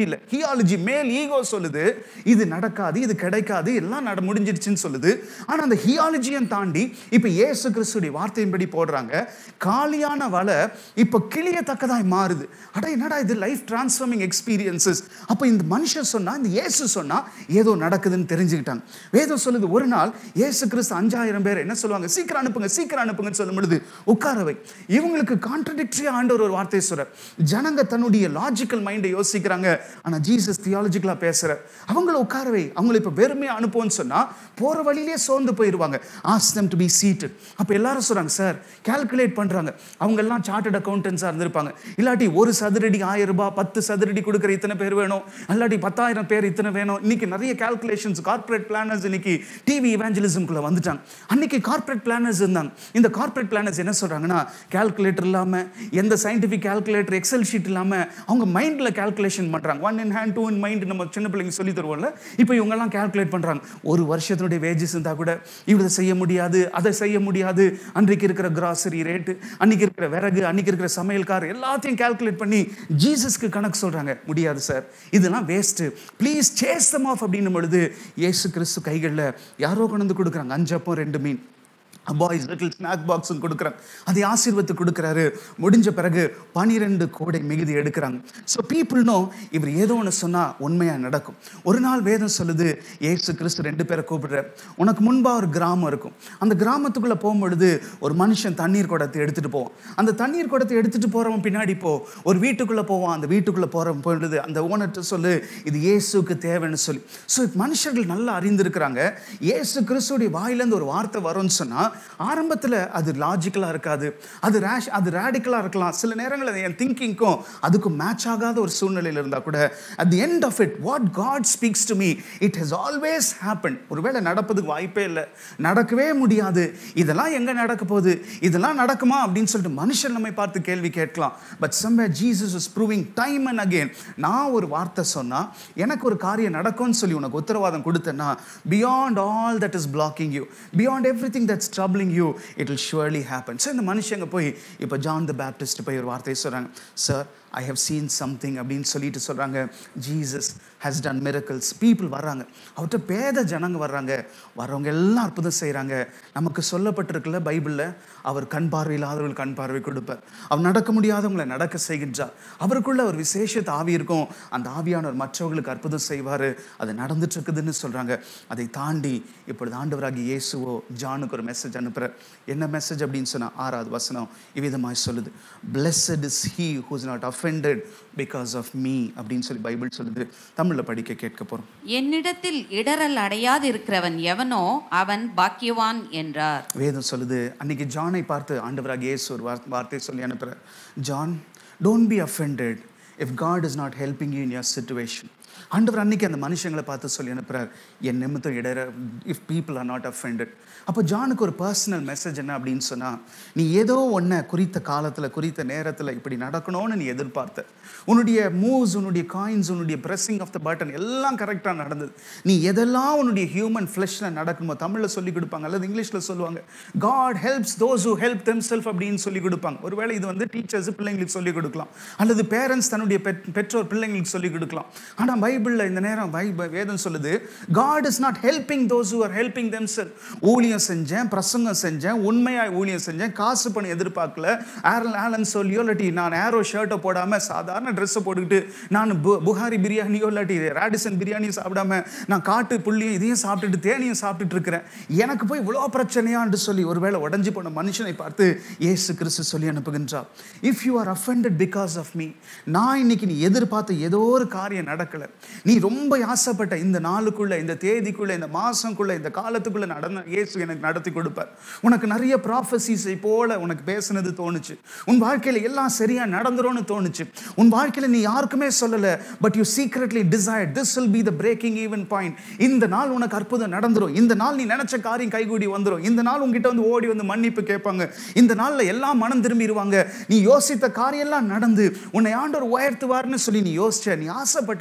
இல்லை. ஹியாலஜி, மேல் ஈகோ சொல்லுது இது நடக்காது, இது கிடைக்காது, எல்லாம் நட முடிஞ்சிருச்சுன்னு சொல்லுது. ஆனா அந்த ஹியாலஜியும் தாண்டி இப்ப இயேசு கிறிஸ்துடைய வார்த்தையின்படி போடுறாங்க, காலியான வலை இப்ப கிளியத்தக்கதாய் மாறுது. அட என்னடா இது, லைஃப் டிரான்ஸ்ஃபார்மிங் எக்ஸ்பீரியன்சஸ். அப்ப இந்த மனுஷன் சொன்னா, இந்த இயேசு சொன்னா ஏதோ நடக்குதுன்னு தெரிஞ்சுக்கிட்டாங்க. வேதம் சொல்லுது, ஒரு நாள் இயேசு கிறிஸ்து அஞ்சாயிரம் பேர் என்ன சொல்லுவாங்க, சீக்கிரம் அனுப்புங்க சீக்கிரம் அனுப்புங்கன்னு சொல்லும் பொழுது உட்காரவை. இவங்களுக்கு கான்ட்ரடிக்டரியா ஆண்டவர் ஒரு வார்த்தை சொல்றார். ஜனங்க தன்னுடைய லாஜிக்கல் மைண்டை யோசிக்கிறாங்க, ஆனா ஜீசஸ் தியாலஜிக்கலா பேசுற. அவங்கள உட்காரவை, அவங்களை இப்ப வெறுமையா அனுப்புவோன்னு சொன்னா போற வழியிலே சோர்ந்து போயிருவாங்க. ask them to be seated. அப்ப எல்லாரும் சொல்றாங்க, சார் கால்குலேட் பண்றாங்க. அவங்க எல்லாம் சார்ட்டர்ட் அக்கௌண்டன்ஸா இருந்திருப்பாங்க. இல்லாட்டி ஒரு சதுரடி ஆயிரம் ரூபாய், பத்து சதுரடி கொடுக்குற இத்தனை பேர் வேணும், இல்லாட்டி பத்தாயிரம் பேர் இத்தனை வேணும். இன்னைக்கு நிறைய கால்குலேஷன்ஸ், கார்பரேட் பிளானர்ஸ் இன்னைக்கு டிவி இவாஞ்சலிசம்குள்ள வந்துட்டாங்க. அன்னைக்கு கார்பரேட் பிளானர்ஸ் இருந்தாங்க. இந்த கார்பரேட் பிளானர்ஸ் என்ன சொல்றாங்கன்னா, கால்குலேட்டர் இல்லாம, எந்த சயின்டிபிக் கால்குலேட்டர், எக்ஸல் ஷீட் இல்லாம அவங்க மைண்ட்ல கால்குலேஷன் பண்றாங்க. One in hand, two in mind, நம்ம சின்ன பிள்ளைங்க சொல்லி தருவோம்ல. இப்போ இவங்க எல்லாம் கால்குலேட் பண்றாங்க. ஒரு வருஷத்தினுடைய வேஜஸ் இருந்தா கூட இவரை செய்ய முடியாது, அதை செய்ய முடியாது. அன்றைக்கு இருக்கிற கிராசரி ரேட்டு, அன்னைக்கு இருக்கிற விறகு, அன்னைக்கு இருக்கிற சமையல்கார் எல்லாத்தையும் கால்குலேட் பண்ணி ஜீசஸ்க்கு கணக்கு சொல்றாங்க. முடியாது சார், இதெல்லாம் waste, please chase them off அப்படின்னும் பொழுது இயேசு கிறிஸ்து கைகளில் யாரோ கொண்டு வந்து கொடுக்குறாங்க. அஞ்சப்பம் ரெண்டு மீன், பாய்ஸ் லிட்டில் ஸ்நாக் பாக்ஸ் கொடுக்குறாங்க. அதை ஆசீர்வத்து கொடுக்குறாரு. முடிஞ்ச பிறகு பனிரெண்டு கோடை மிகுதி எடுக்கிறாங்க. ஸோ பீப்புள் நோ இவர் ஏதோ ஒன்று சொன்னால் உண்மையாக நடக்கும். ஒரு நாள் வேதம் சொல்லுது, ஏசு கிறிஸ்து ரெண்டு பேரை கூப்பிடுறார். உனக்கு முன்பாக ஒரு கிராமம் இருக்கும். அந்த கிராமத்துக்குள்ளே போகும்பொழுது ஒரு மனுஷன் தண்ணீர் குடத்தை எடுத்துகிட்டு போவான். அந்த தண்ணீர் குடத்தை எடுத்துகிட்டு போகிறவன் பின்னாடி போ, ஒரு வீட்டுக்குள்ளே போவான். அந்த வீட்டுக்குள்ளே போகிறவன் பொழுது அந்த ஓனர்கிட்ட சொல்லு, இது இயேசுக்கு தேவைன்னு சொல்லி. ஸோ மனுஷர்கள் நல்லா அறிந்திருக்கிறாங்க, இயேசு கிறிஸ்துடைய வாயிலேருந்து ஒரு வார்த்தை வரும்னு சொன்னால் ஆரம்பத்தில் அது லாஜிக்கலாக இருக்காது, அது ரேஷ் அது ரேடிக்கலாக இருக்கலாம். சில நேரங்களில் என் திங்கிங்க்கும் அதுக்கும் மேட்ச் ஆகாத ஒரு சூழ்நிலையில் இருந்தால் கூட, at the end of it what God speaks to me, it has always happen. ஒருவேளை நடப்பதுக்கு வாய்ப்பே இல்லை, நடக்கவே முடியாது, இதெல்லாம் எங்கே நடக்க போகுது, இதெல்லாம் நடக்குமா அப்படின்னு சொல்லிட்டு மனுஷன் நம்மை பார்த்து கேள்வி கேட்கலாம். But somewhere Jesus is proving time and again, நான் ஒரு வார்த்தை சொன்னால் எனக்கு ஒரு காரியம் நடக்கும்னு சொல்லி உனக்கு உத்தரவாதம் கொடுத்தேன்னா, beyond all that is blocking you, beyond everything that's troubling you, it will surely happen. So இந்த மனுஷங்க போய் இப்போ ஜான் தி பேப்டிஸ்ட் போய் ஒரு வார்த்தை சொல்றாங்க, sir I have seen something அப்படின்னு சொல்லிட்டு சொல்றாங்க. Jesus has done miracles. People வர்றாங்க, அவர்கிட்ட பேத ஜனங்க வர்றாங்க, வர்றவங்க எல்லாம் அற்புதம் செய்கிறாங்க. நமக்கு சொல்லப்பட்டிருக்குல்ல பைபிளில், அவர் கண் பார்வை இல்லாதவர்கள் கண் பார்வை கொடுப்பார், அவர் நடக்க முடியாதவங்களை நடக்க செய்கின்றார், அவருக்குள்ள ஒரு விசேஷத்தை ஆவி இருக்கும், அந்த ஆவியானவர் மற்றவர்களுக்கு அற்புதம் செய்வார். அது நடந்துட்டு இருக்குதுன்னு சொல்கிறாங்க. அதை தாண்டி இப்பொழுது ஆண்டவராகி இயேசுவோ ஜானுக்கு ஒரு மெசேஜ் அனுப்புகிற. என்ன மெசேஜ் அப்படின்னு சொன்னால், ஆறாவது வசனம் இவ்விதமாய் சொல்லுது, blessed is he who is not offended because of me அப்படின்னு சொல்லி பைபிள் சொல்லுது. தமிழில் படிக்க கேட்க போகிறோம். என்னிடத்தில் இடரல் அடையாது இருக்கிறவன் எவனோ அவன் பாக்கியவான் என்றார். வேதம் சொல்லுது, அன்னைக்கு ஜானை பார்த்து ஆண்டவராக இயேசு ஒரு வார்த்தை சொல்லி அனுப்புகிறார். John, don't be offended if God is not helping you in your situation. ஆண்டவர் அன்னைக்கு அந்த மனுஷங்களை பார்த்து சொல்லி அனுப்புகிறார், என் நிமித்தம் இடர, if people are not offended. அப்போ ஜானுக்கு ஒரு பர்சனல் மெசேஜ் என்ன அப்படின்னு சொன்னால், நீ ஏதோ ஒன்றை குறித்த காலத்தில் குறித்த நேரத்தில் இப்படி நடக்கணும்னு நீ எதிர்பார்த்த, உன்னுடைய மூவ்ஸ், உன்னுடைய காயின்ஸ், உன்னுடைய ப்ரெஸ்ஸிங் ஆஃப் த பட்டன் எல்லாம் கரெக்டாக நடந்தது. நீ எதெல்லாம் உன்னுடைய ஹியூமன் ஃப்ளெஷ்ல நடக்கணுமோ, தமிழில் சொல்லி கொடுப்பாங்க அல்லது இங்கிலீஷில் சொல்லுவாங்க, God helps those who help themself அப்படின்னு சொல்லி கொடுப்பாங்க. ஒருவேளை இது வந்து டீச்சர்ஸ் பிள்ளைங்களுக்கு சொல்லிக் கொடுக்கலாம், அல்லது பேரண்ட்ஸ் தன்னுடைய பெற்றோர் பிள்ளைங்களுக்கு சொல்லிக் கொடுக்கலாம். ஆனால் பைபிளில் இந்த நேரம் பைபிள் வேதம் சொல்லுது, God is not helping those who are helping themself. ஊழியம் செஞ்சேன், பிரசங்கம் செஞ்சேன், உண்மையாய் ஊழியம் செஞ்சேன், காசு பணம் எதிர்பார்க்கல, ஆரன் ஆலன் சொல்லியோ இல்லாட்டி நான் ஏரோ ஷர்ட்டை போடாமல் சாதாரண ட்ரெஸ்ஸை போட்டுக்கிட்டு நான் புகாரி பிரியாணியோ இல்லாட்டி ராடிசன் பிரியாணியும் சாப்பிடாம நான் காட்டு புள்ளியும் இதையும் சாப்பிட்டுட்டு தேனியும் சாப்பிட்டுட்டு இருக்கிறேன், எனக்கு போய் இவ்வளோ பிரச்சனையான்னு சொல்லி ஒருவேளை உடஞ்சி போன மனுஷனை பார்த்து இயேசு கிறிஸ்து சொல்லி அனுப்புகின்றார், if you are offended because of me, நான் இன்னைக்கு நீ எதிர்பார்த்த ஏதோ ஒரு காரியம் நடக்கலை, நீ ரொம்ப ஆசைப்பட்ட இந்த நாளுக்குள்ள, இந்த தேதிக்குள்ள, இந்த மாசம்குள்ள, இந்த காலத்துக்குள்ள நடந்த இயேசு எனக்கு நடத்தி கொடுப்பார். உனக்கு நிறைய ப்ராஃபசிஸை போல உனக்கு பேசுனது தோணுச்சு, உன் வாழ்க்கையில் எல்லாம் சரியா நடந்துரும்னு தோணுச்சு, உன் வாழ்க்கையில் நீ யாருக்குமே சொல்லல, but you secretly desired this will be the breaking even point. இந்த நாள் உனக்கு அற்புதம் நடந்துரும், இந்த நாள் நீ நினைச்ச காரியம் கைகூடி வந்துடும், இந்த நாள் உங்ககிட்ட வந்து ஓடி வந்து மன்னிப்பு கேட்பாங்க, இந்த நாள்ல எல்லாம் மனம் திரும்பிடுவாங்க, நீ யோசித்த காரியம் எல்லாம் நடந்து உன்னை ஆண்டவர் உயர்த்துவார்னு சொல்லி நீ யோசிச்ச, நீ ஆசைப்பட்ட ரைட்டு.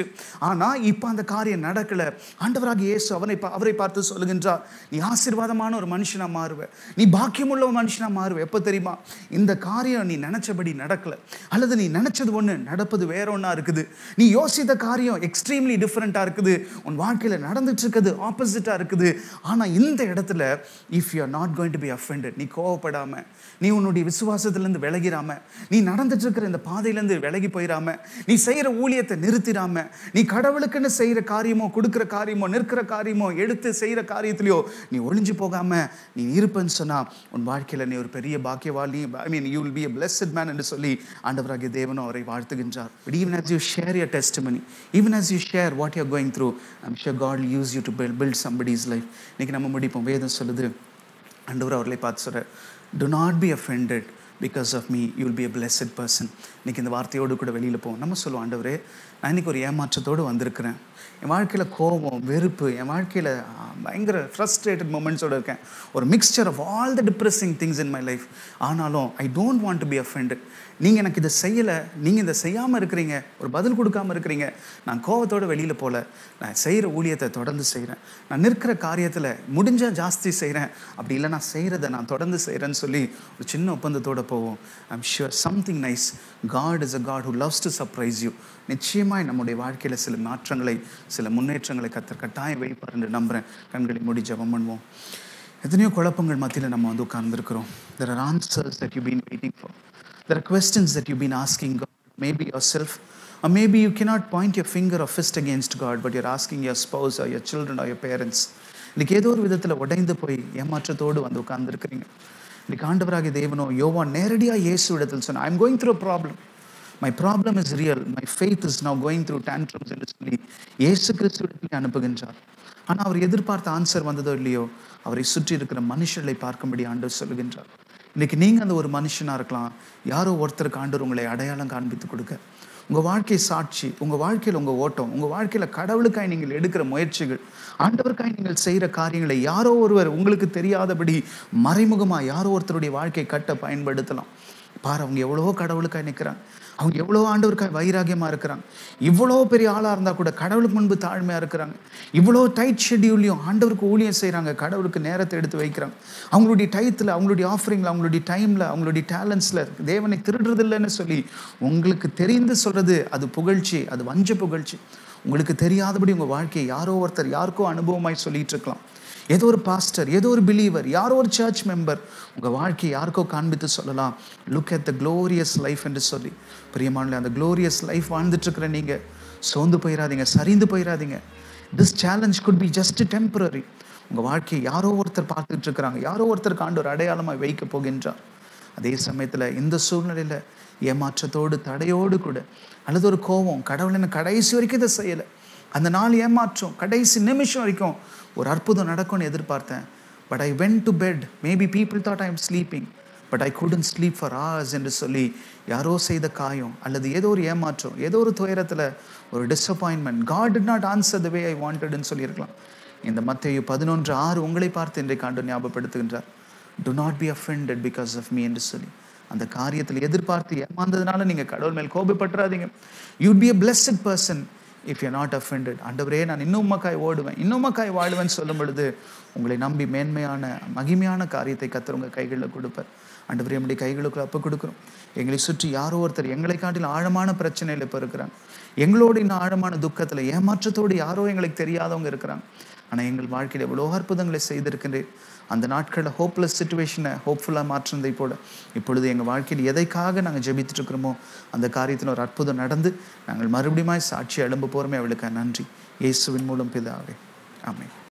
ஆனால் இப்போ அந்த காரியம் நடக்கலை. ஆண்டவராக இயேசு அவனை அவரை பார்த்து சொல்லுகின்றார், நீ ஆசீர்வாதமான ஒரு மனுஷனாக மாறுவ, நீ பாக்கியமுள்ள ஒரு மனுஷனாக மாறுவ. எப்போ தெரியுமா? இந்த காரியம் நீ நினச்சபடி நடக்கலை, அல்லது நீ நினச்சது ஒன்று நடப்பது வேற ஒன்றா இருக்குது. நீ யோசித்த காரியம் எக்ஸ்ட்ரீம்லி டிஃப்ரெண்ட்டாக இருக்குது, உன் வாழ்க்கையில் நடந்துட்டு இருக்குது ஆப்போசிட்டாக இருக்குது. ஆனால் இந்த இடத்துல if you are not going to be offended, நீ கோவப்படாமல், நீ உன்னுடைய விசுவாசத்திலேருந்து விலகிராம, நீ நடந்துட்டு இருக்கிற இந்த பாதையிலேருந்து விலகி போயிடாம, நீ செய்கிற ஊழியத்தை நிறுத்திடாம, நீ கடவுளுக்குன்னு செய்கிற காரியமோ, கொடுக்குற காரியமோ, நிற்கிற காரியமோ, எடுத்து செய்கிற காரியத்திலையோ நீ ஒளிஞ்சு போகாமல் நீ இருப்பேன்னு சொன்னால் உன் வாழ்க்கையில் நீ ஒரு பெரிய பாக்கியவாளி, I mean you will be a blessed man என்று சொல்லி ஆண்டவராகிய தேவனும் அவரை வாழ்த்துகின்றார். But even as you share your testimony, even as you share what you are going through, I'm sure God will use you to build, build somebody's life. இன்னைக்கு நம்ம முடிப்போம். வேதம் சொல்லுது, ஆண்டவர் அவர்களை பார்த்து சொல்ற, do not be offended because of me, you will be a blessed person. இன்னைக்கு இந்த வார்த்தையோடு கூட வெளியில் போவோம். நம்ம சொல்லுவோம், ஆண்டவரே நான் இன்னைக்கு ஒரு ஏமாற்றத்தோடு வந்திருக்கிறேன், என் வாழ்க்கையில் கோபம், வெறுப்பு, என் வாழ்க்கையில் பயங்கர ஃப்ரஸ்ட்ரேட்டட் மூமெண்ட்ஸோடு இருக்கேன், ஒரு mixer of all the depressing things in my life. ஆனாலும் I don't want to be offended. நீங்கள் எனக்கு இதை செய்யலை, நீங்கள் இதை செய்யாமல் இருக்கிறீங்க, ஒரு பதில் கொடுக்காமல் இருக்கிறீங்க. நான் கோபத்தோடு வெளியில் போகல, நான் செய்கிற ஊழியத்தை தொடர்ந்து செய்கிறேன், நான் நிற்கிற காரியத்தில் முடிஞ்சால் ஜாஸ்தி செய்கிறேன், அப்படி இல்லை நான் செய்கிறத நான் தொடர்ந்து செய்கிறேன்னு சொல்லி ஒரு சின்ன ஒப்பந்தத்தோடு போவோம். I'm sure something nice. God is a God who loves to surprise you. நிச்சயமாக நம்முடைய வாழ்க்கையில் சில மாற்றங்களை, சில முன்னேற்றங்களை கத்தர் கட்டாயம் வைப்பார் என்று நம்புகிறேன். கண்களை மூடி ஜெபம் பண்ணுவோம். எத்தனையோ குழப்பங்கள் மத்தியில் நம்ம வந்து உட்கார்ந்துருக்கிறோம். There are answers that you've been waiting for. There are questions that you've been asking God, maybe yourself, or maybe you cannot point your finger or fist against God, but you're asking your spouse or your children or your parents. இன்னைக்கு ஏதோ ஒரு விதத்தில் உடைந்து போய் ஏமாற்றத்தோடு வந்து உட்கார்ந்துருக்கிறீங்க. இன்னைக்கு ஆண்டவராகிய தேவனோ யோவான் நேரடியாக இயேசு இடத்தில் சொன்னார், I am going through a problem, my problem is real, my faith is now going through tantrums என்று சொல்லி இயேசு கிறிஸ்து இடத்திலே அனுப்புகின்றார். ஆனால் அவர் எதிர்பார்த்த ஆன்சர் வந்ததோ இல்லையோ, அவரை சுற்றி இருக்கிற மனுஷர்களை பார்க்கும்படி ஆண்டவர் சொல்லுகின்றார். இன்றைக்கி நீங்கள் அந்த ஒரு மனுஷனாக இருக்கலாம், யாரோ ஒருத்தருக்கு ஆண்டவர் உங்களை அடையாளம் காண்பித்து கொடுக்க, உங்கள் வாழ்க்கை சாட்சி, உங்கள் வாழ்க்கையில் உங்கள் ஓட்டம், உங்கள் வாழ்க்கையில் கடவுளுக்காய் நீங்கள் எடுக்கிற முயற்சிகள், ஆண்டவருக்காய் நீங்கள் செய்கிற காரியங்களை யாரோ ஒருவர் உங்களுக்கு தெரியாதபடி மறைமுகமாக யாரோ ஒருத்தருடைய வாழ்க்கை கட்ட பயன்படுத்தலாம். பாரு, அவங்க எவ்வளோ கடவுளுக்காய் நிற்கிறாங்க, அவங்க எவ்வளோ ஆண்டவருக்காய் வைராகியமாக இருக்கிறாங்க, இவ்வளோ பெரிய ஆளாக இருந்தால் கூட கடவுளுக்கு முன்பு தாழ்மையாக இருக்கிறாங்க, இவ்வளோ டைட் ஷெட்யூல்லையும் ஆண்டவருக்கு ஊழியம் செய்கிறாங்க, கடவுளுக்கு நேரத்தை எடுத்து வைக்கிறாங்க, அவங்களுடைய டயத்தில், அவங்களுடைய ஆஃபரிங்கில், அவங்களுடைய டைமில், அவங்களுடைய டேலண்ட்ஸில் தேவனை திருடுறதில்லைன்னு சொல்லி உங்களுக்கு தெரிந்து சொல்கிறது அது புகழ்ச்சி, அது வஞ்ச புகழ்ச்சி. உங்களுக்கு தெரியாதபடி உங்கள் வாழ்க்கையை யாரோ ஒருத்தர் யாருக்கோ அனுபவமாய் சொல்லிகிட்டு இருக்கலாம். ஏதோ ஒரு பாஸ்டர், ஏதோ ஒரு பிலீவர், யாரோ ஒரு சர்ச் மெம்பர் உங்கள் வாழ்க்கையை யாருக்கோ காண்பித்து சொல்லலாம், look at the glorious life என்று சொல்லி. பிரியமானவர்களே, அந்த க்ளோரியஸ் லைஃப் வாழ்ந்துட்டுருக்கிற நீங்கள் சோர்ந்து போயிடாதீங்க, சரிந்து போயிடாதீங்க. This challenge could be just temporary. உங்கள் வாழ்க்கையை யாரோ ஒருத்தர் பார்த்துட்டு இருக்கிறாங்க, யாரோ ஒருத்தருக்கு ஆண்டு ஒரு அடையாளமாக வைக்க போகின்றார். அதே சமயத்தில் இந்த சூழ்நிலையில் ஏமாற்றத்தோடு, தடையோடு கூட, அல்லது ஒரு கோபம், கடவுள் என்ன கடைசி வரைக்கும் இதை செய்யலை, அந்த நாள் ஏமாற்றம், கடைசி நிமிஷம் வரைக்கும் ஒரு அற்புதம் நடக்கும்னு எதிர்பார்த்தேன், but I went to bed, maybe people thought I am sleeping but I couldn't sleep for hours என்று சொல்லி யாரோ செய்த காயம், அல்லது ஏதோ ஒரு ஏமாற்றம், ஏதோ ஒரு துயரத்தில் ஒரு disappointment, God did not answer the way I வாண்டட்னு சொல்லியிருக்கலாம். இந்த மத்தேயு பதினொன்று ஆறு உங்களை பார்த்து இன்றைக்கு ஆண்டு ஞாபகப்படுத்துகின்றார், do not be offended because of me என்று சொல்லி. அந்த காரியத்தில் எதிர்பார்த்து ஏமாந்ததுனால நீங்கள் கடவுள் மேல் கோபப்பட்டுறாதீங்க. You'd be a blessed person if you're not offended. ஆண்டவரே நான் இன்னும் உமக்காய் ஓடுவேன், இன்னும் உமக்காய் வாழ்வேன்னு சொல்லும் பொழுது உங்களை நம்பி மேன்மையான மகிமையான காரியத்தை கர்த்தர் உங்கள் கைகளில் கொடுப்பார். ஆண்டவரே நம்முடைய கைகளுக்குள்ள அப்போ கொடுக்குறோம். எங்களை சுற்றி யாரோ ஒருத்தர் எங்களை காட்டில் ஆழமான பிரச்சனையில் இப்போ இருக்கிறாங்க, எங்களோடு இன்னும் ஆழமான துக்கத்தில் ஏமாற்றத்தோடு யாரோ எங்களுக்கு தெரியாதவங்க இருக்கிறாங்க. ஆனால் எங்கள் வாழ்க்கையில் எவ்வளோ அற்புதங்களை செய்திருக்கின்றேன். அந்த நாட்களில் ஹோப்லெஸ் சிச்சுவேஷனை ஹோப்ஃபுல்லாக மாற்றினதை போல இப்பொழுது எங்கள் வாழ்க்கையில் எதைக்காக நாங்கள் ஜெபித்துட்டு இருக்கிறோமோ அந்த காரியத்தில் ஒரு அற்புதம் நடந்து நாங்கள் மறுபடியும் சாட்சி எழும்ப போகிறோமே, அவளுக்கு நன்றி. இயேசுவின் மூலம் பிதாவே, ஆமென்.